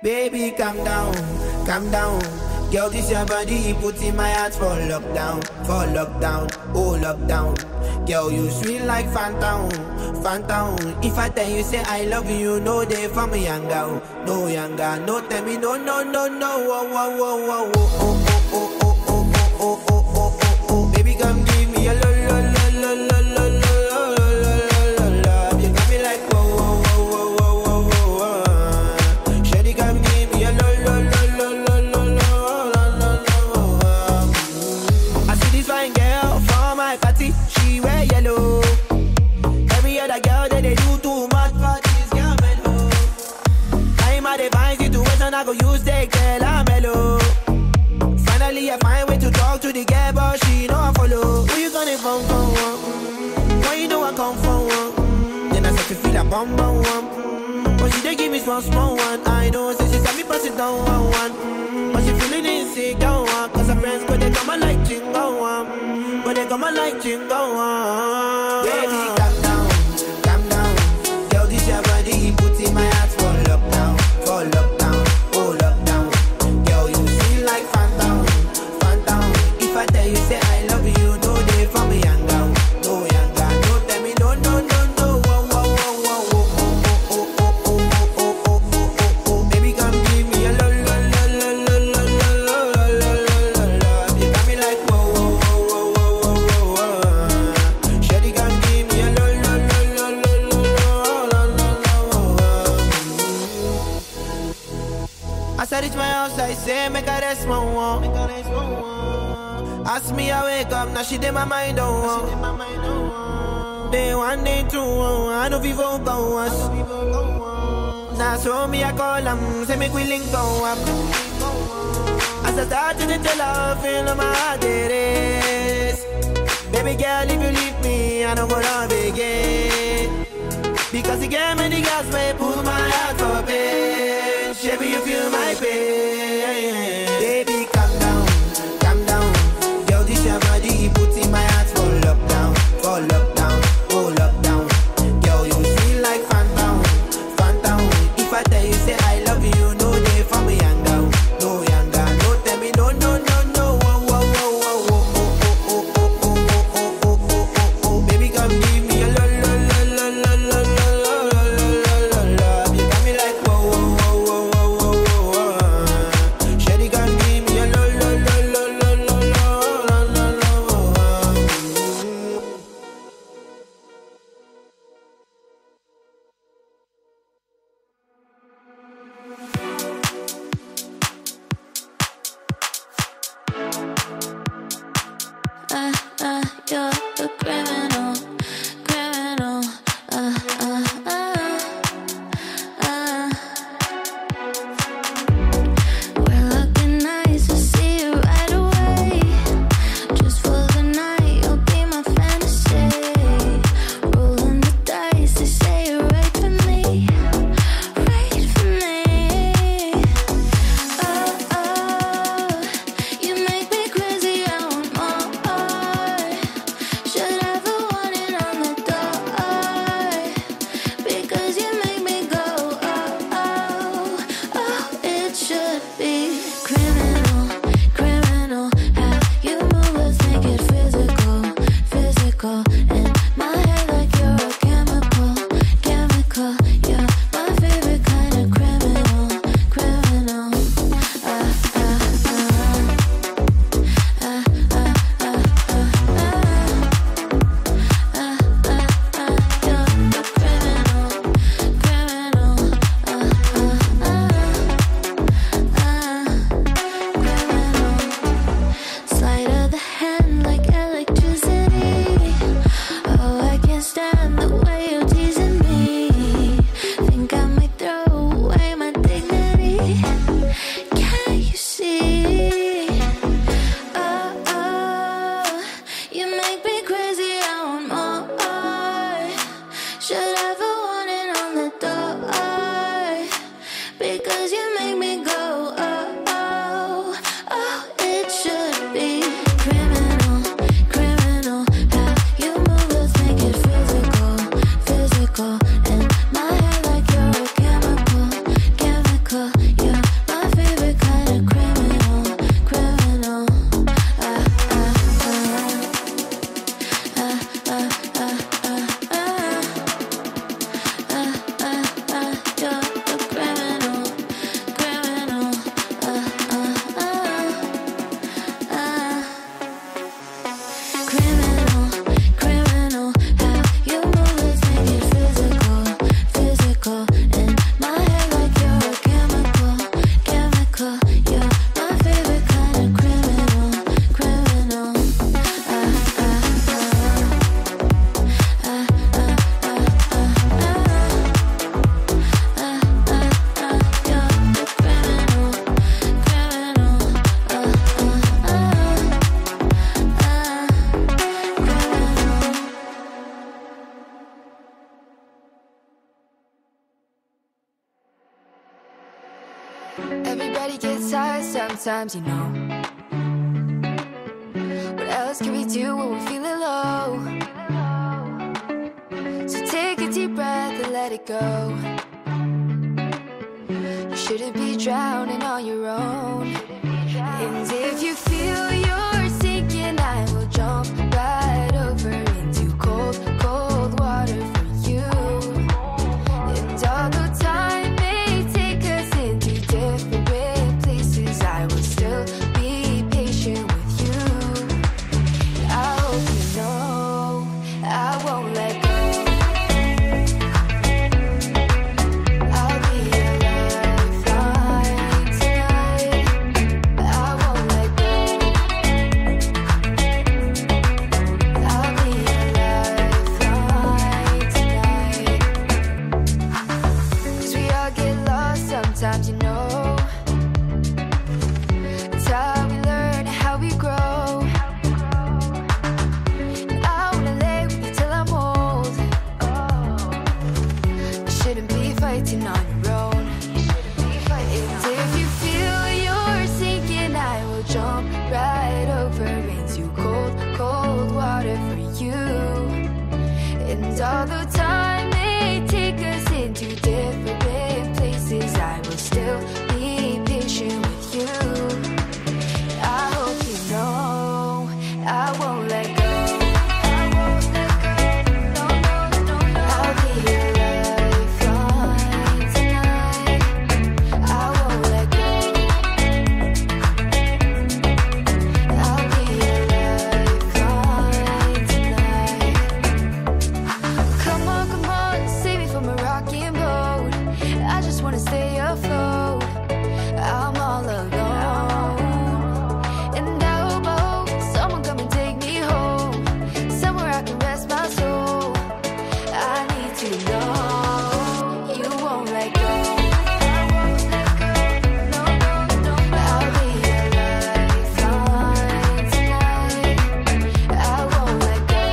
Baby, calm down, calm down. Girl, this your body, put in my heart for lockdown, oh lockdown. Girl, you sweet like phantom, phantom. If I tell you say I love you, no day for me younger, no younger. No tell me no, no, no, no. Oh, oh, oh, oh, oh, oh, oh, oh, oh, oh, oh, oh, oh, oh. Baby, come give me a lo, lo, lo, lo, lo, lo, lo. I go use the girl, I'm mellow. Finally, I find way to talk to the girl, but she know I follow. Who you gonna phone for? Why you know I come for one? Then I start to feel a bum bum one. But she dey give me small small one. I know, so she said me pass it down one. But she feeling insecure, cause her friends go they come and like chingo one. But they come and like chingo one. Baby, calm down, calm down. Girl, this your body, put in my heart for lockdown, for lockdown. I tell you say I love you, no day for me younger, no younger. No tell me no, no, no, no. Oh, oh, oh, oh, oh, oh, oh, oh, oh, oh, oh, oh, oh. Baby, come give me a lo, lo, lo, lo, lo, lo, lo, lo, lo, lo. You got me like whoa, whoa, whoa, whoa, whoa, whoa, whoa. Shawty, come give me a lo, lo, lo, lo, lo, lo, lo, lo. As I reach my house, I say make I rest my one. Ask me I wake up, now she did my mind on day one, day two, I know people go us. Now so me I call them, say make we link go up. As I start to tell her, feel on my heart it is. Baby girl, if you leave me, I don't go love again. Because the game and the gas may pull my heart for pain. Baby, you feel my pain. Baby, calm down, calm down. This your body, put in my heart for lockdown, oh lockdown. Girl, you feel like phantom, phantom. If I tell you say I love you, no day for me younger, no younger. No tell me no, no, no, no. Oh, oh, oh, oh, oh, oh, oh, oh, oh, oh, oh, oh, oh. Baby, come give me a lo, lo, lo, lo, lo, lo, lo, lo, lo, lo. You got me like whoa, whoa, whoa, whoa, whoa, whoa. Shawty, come give me a lo, lo, lo, lo, lo, lo, lo. You're a criminal, criminal. We're looking nice, I see you right away. Just for the night, you'll be my fantasy. Rolling the dice, they say you're right for me, right for me. Oh, oh, you make me crazy, I want more. Should have the one Everybody gets tired sometimes, you know. What else can we do when we're feeling low? So take a deep breath and let it go. You shouldn't be drowning on your own. And if you feel you're sinking, I will jump right over into cold, cold water for you. And although time may take us into different places, I will still be patient with you. I hope you know I won't let go. I'll be your lifeline tonight. I won't let go. I'll be your lifeline tonight. 'Cause we all get lost sometimes, you know. It's how we learn, how we grow. And I wanna lay with you till I'm old. You shouldn't be fighting on your own. And if you feel you're sinking, I will jump right over into cold, cold water for you. And although time may take us into different places, I will still be patient with you. I hope you know I won't let go. I'll be your lifeline tonight. I won't let go. I'll be your lifeline tonight. Come on, save me from a rocking boat. I just wanna stay afloat. I'm all alone, and I hope someone come and take me home, somewhere I can rest my soul. I need to know you won't let go. I'll be your lifeline tonight. I won't let go.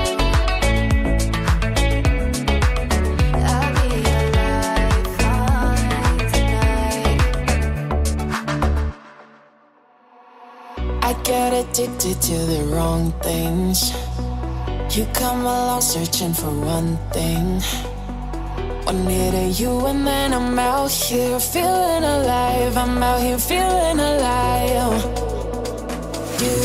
I'll be your lifeline tonight. I get addicted to the wrong things. You come along searching for one thing. One hit of you and then I'm out here feeling alive. I'm out here feeling alive. You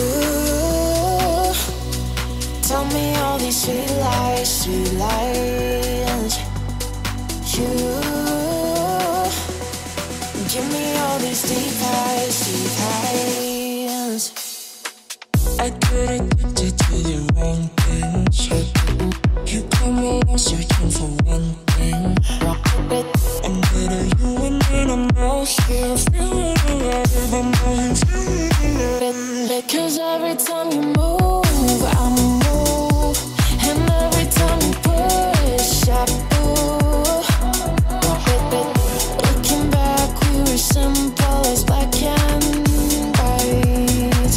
tell me all these sweet lies, sweet lies. You give me all these deep highs, deep highs. I get addicted to the wrong things. You come along searching for one thing. I'm rid of you and then I'm out here feeling alive. I'm out here feeling alive. Because every time you move, I move. And every time you push, I pull. Looking back, we were simple as black and white.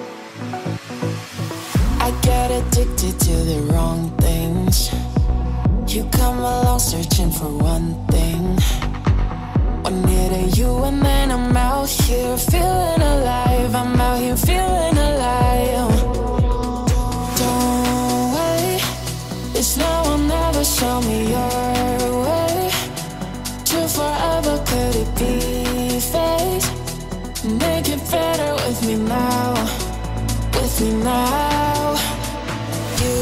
I get addicted to the wrong things. You come along searching for one thing. One hit of you and then I'm out here feeling alive. I'm out here feeling alive. Don't wait, it's now or never, show me your way. True forever, could it be fate? Make it better with me now, with me now. You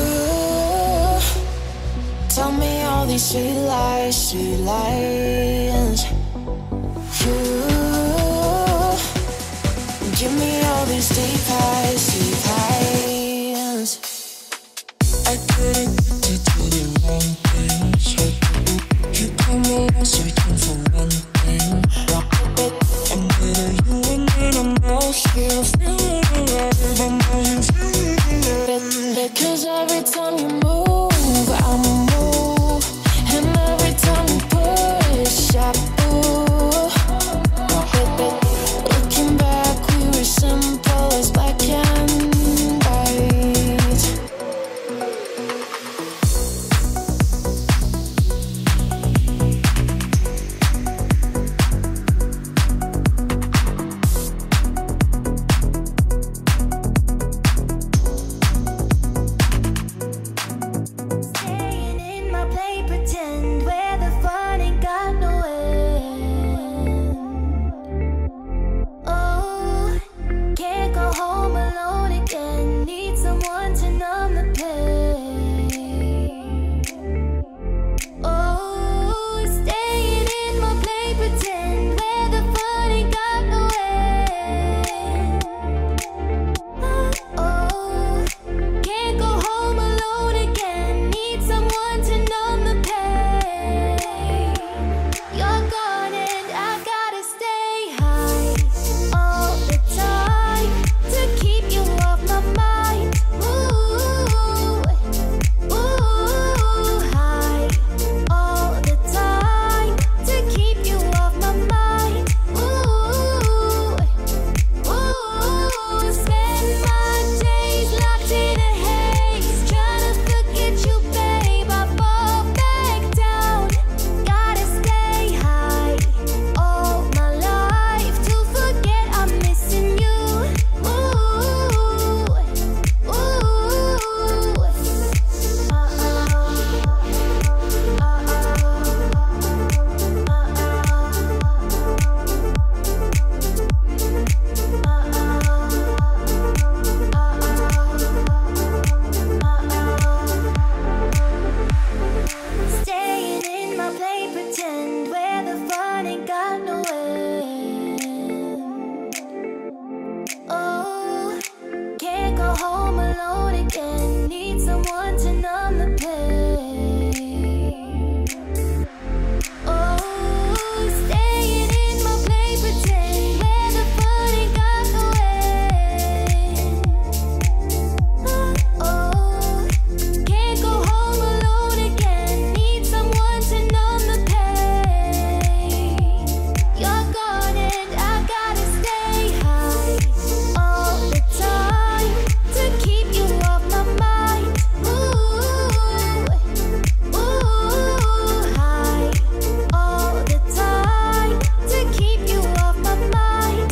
tell me all these sweet lies, sweet lies. You give me all these deep highs, deep highs. I get addicted to the wrong things. You come along searching for one thing. I'm rid of you and then I'm out here feeling alive. I'm out here feeling alive. Because every time you move, I move. And every time you push, I pull. Looking back, we were simple as black and white. numb the pain. Oh, staying in my play pretend where the funny got away. Oh, can't go home alone again. Need someone to numb the pain. You're gone and I gotta stay high all the time to keep you off my mind. Ooh, high all the time to keep you off my mind.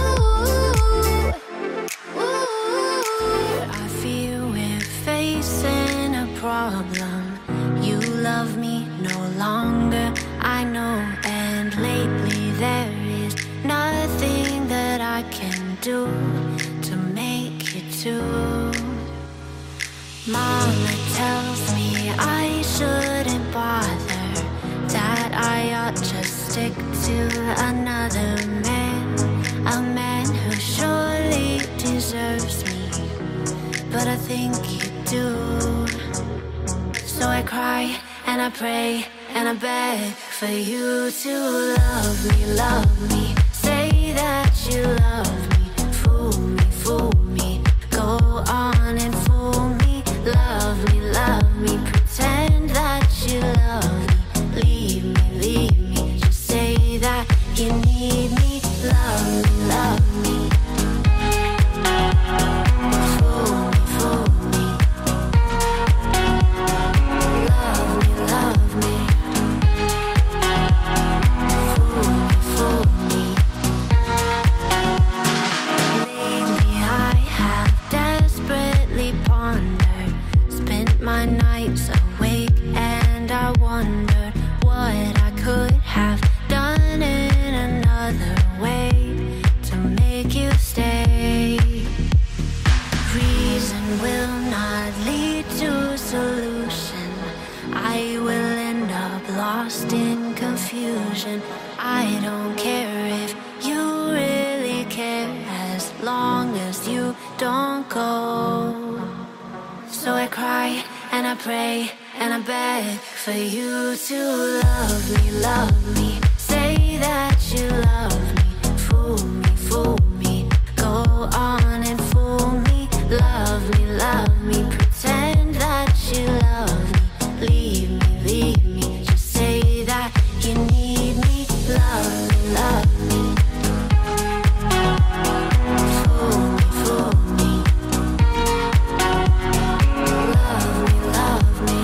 I feel we're facing a problem. You love me no longer, I know, and lately there is nothing that I can do to make you two. Mama tells me I shouldn't bother, that I ought just stick to another man, a man who surely deserves me, but I think you do. So I cry and I pray and I beg for you to love me, say that you love me, fool me, go on and fool me, love me, pretend that you love me, leave me, just say that you need me, love me, fool me, love me, fool me. Lately I have desperately pondered, spent my nights awake and I wondered what I could have done in another way to make you stay. Reason will not lead to solution, I will end up lost in confusion. I don't care if you really care, as long as you don't go. So I cry and I pray and I beg for you to love me, say that you love me, fool me, go on and fool me, love me, pretend that you love me, leave me, just say that you need me, love me, fool me, love me,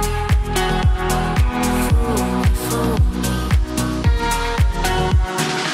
fool me.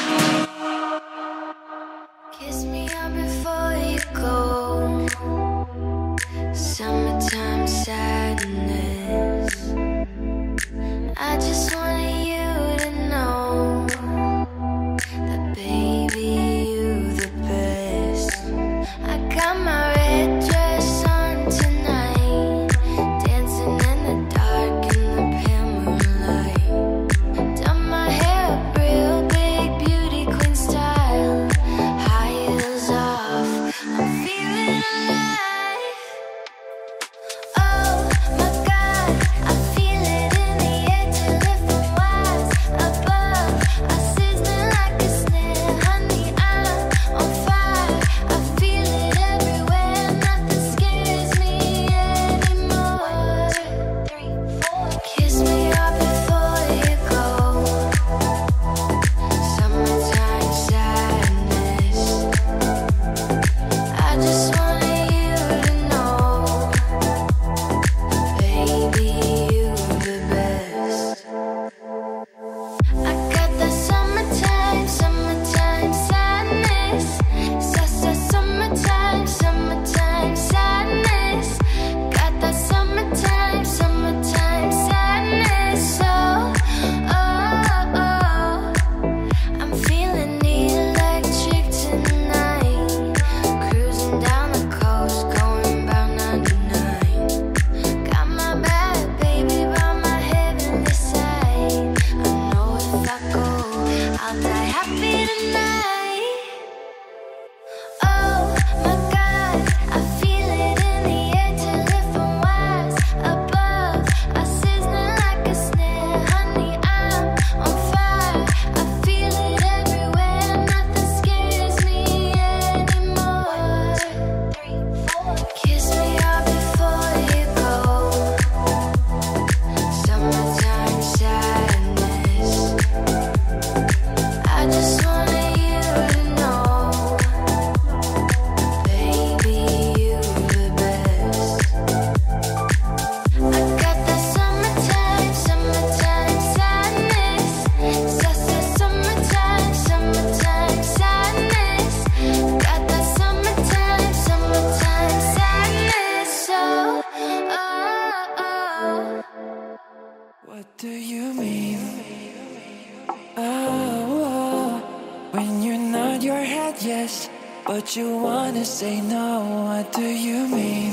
yes, but you wanna say no. What do you mean?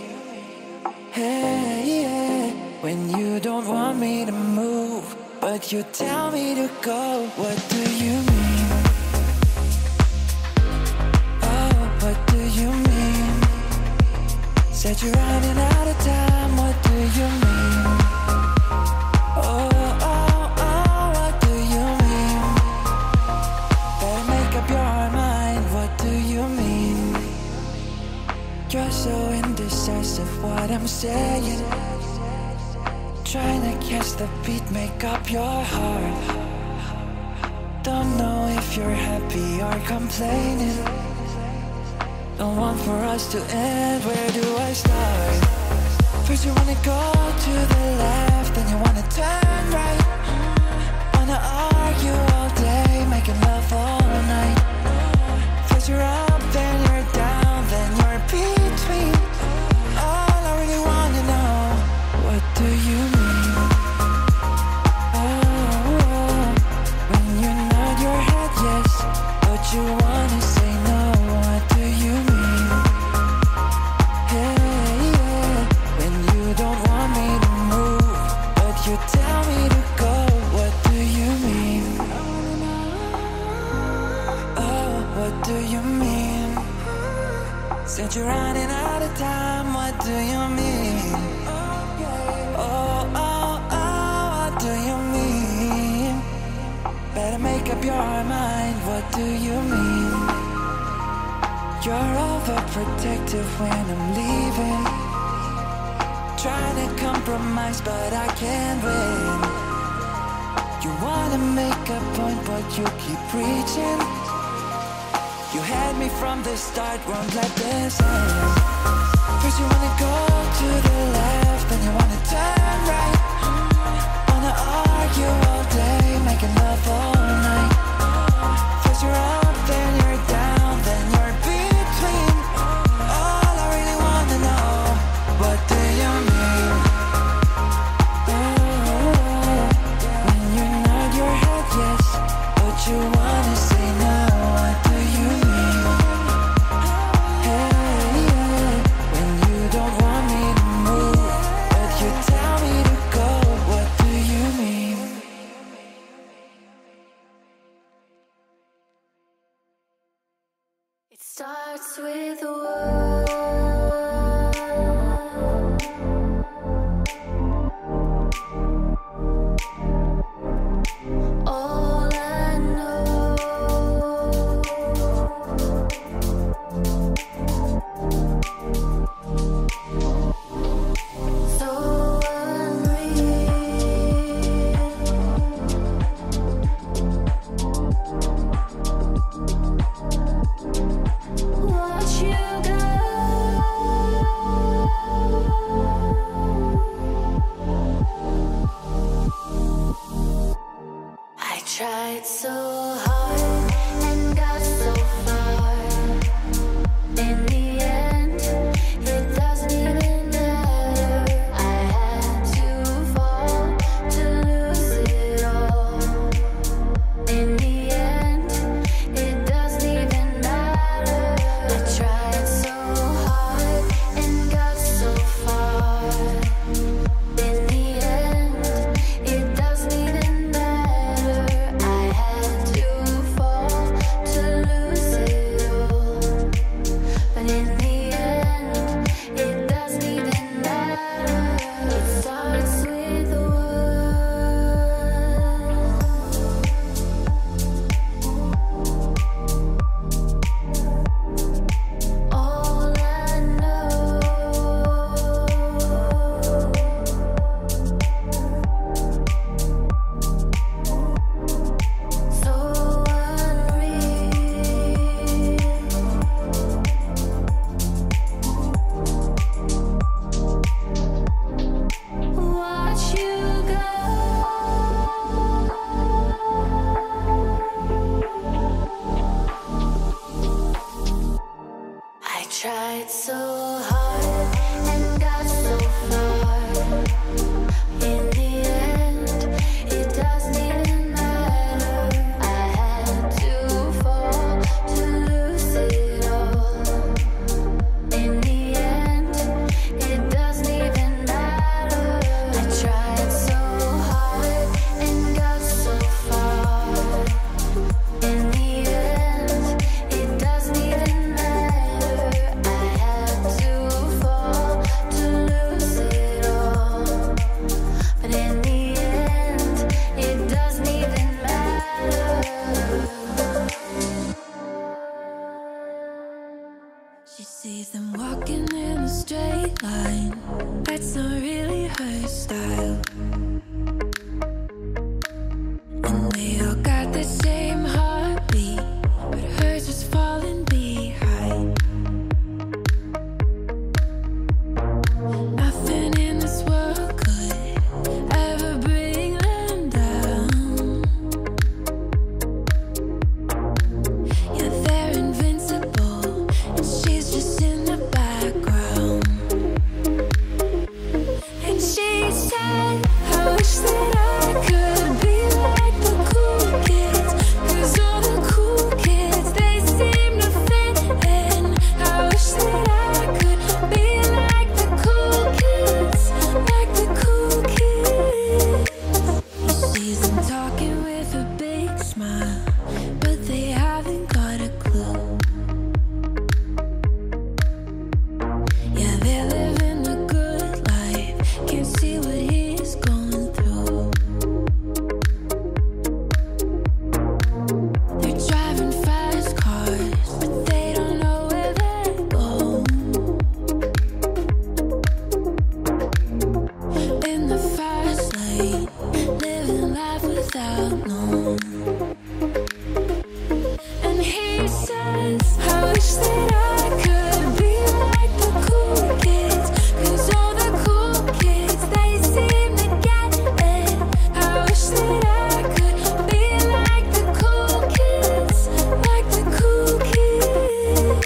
Hey, yeah. When you don't want me to move, but you tell me to go. What do you mean? Oh, what do you mean? Said you're running out of time. What do you mean? Oh, oh, oh, what do you mean? Better make up your mind. What do you mean? You're so indecisive. What I'm saying. Trying to catch the beat, make up your heart. Don't know if you're happy or complaining. Don't want for us to end, where do I start? First you wanna go to the left, then you wanna turn right. Wanna argue all day, making love all night. First you're up, then you're down, then you're between. All I really wanna know, what do you mean? Yes, but you wanna say no. What do you mean? Hey, yeah. When you don't want me to move, but you tell me to go. What do you mean? Oh, what do you mean? Said you're running out of time. What do you mean? Oh, oh, oh, what do you mean? Better make up your mind, what do you mean? You're overprotective when I'm leaving. Trying to compromise, but I can't win. You wanna make a point, but you keep preaching. You had me from the start, won't let this end. First you wanna go to the left, then you wanna turn right. Wanna argue all day, making love all night. First you're up, then you're down, then you're between. All I really wanna know, what do you mean? Oh, when you nod your head yes, but you wanna say no. What do you mean? Hey, yeah. When you don't want me to move, but you tell me to go. What do you mean? It starts with a word. All I know, so unreal. Watch you go. I tried so hard and got so far. In the end, it doesn't even matter. I had to fall to lose it all. In the end, it doesn't even matter. I tried so hard and got so far. In the end, it doesn't even matter. I had to fall to lose it all. But in the end, it doesn't even matter. It starts with a word. All I know, so unreal. Watch you out, no. And he says, I wish that I could be like the cool kids, 'cause all the cool kids, they seem to get it. I wish that I could be like the cool kids, like the cool kids.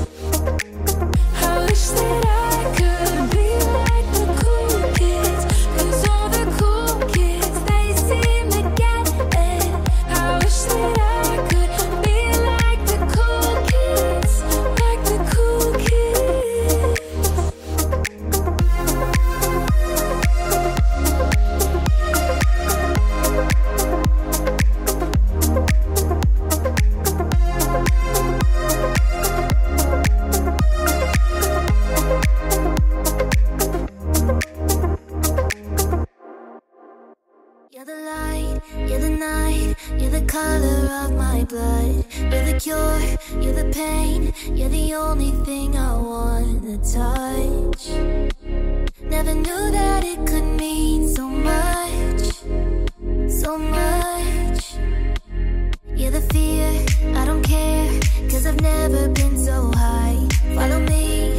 I wish that I could be like the cool kids, 'cause all the cool kids, they seem to get it. I wish that I could be like the cool kids, like the cool kids. You're the light, you're the night, you're the color of my blood. You're the cure, you're the pain, you're the only thing I wanna touch. Never knew that it could mean so much, so much. You're the fear, I don't care, 'cause I've never been so high. Follow me,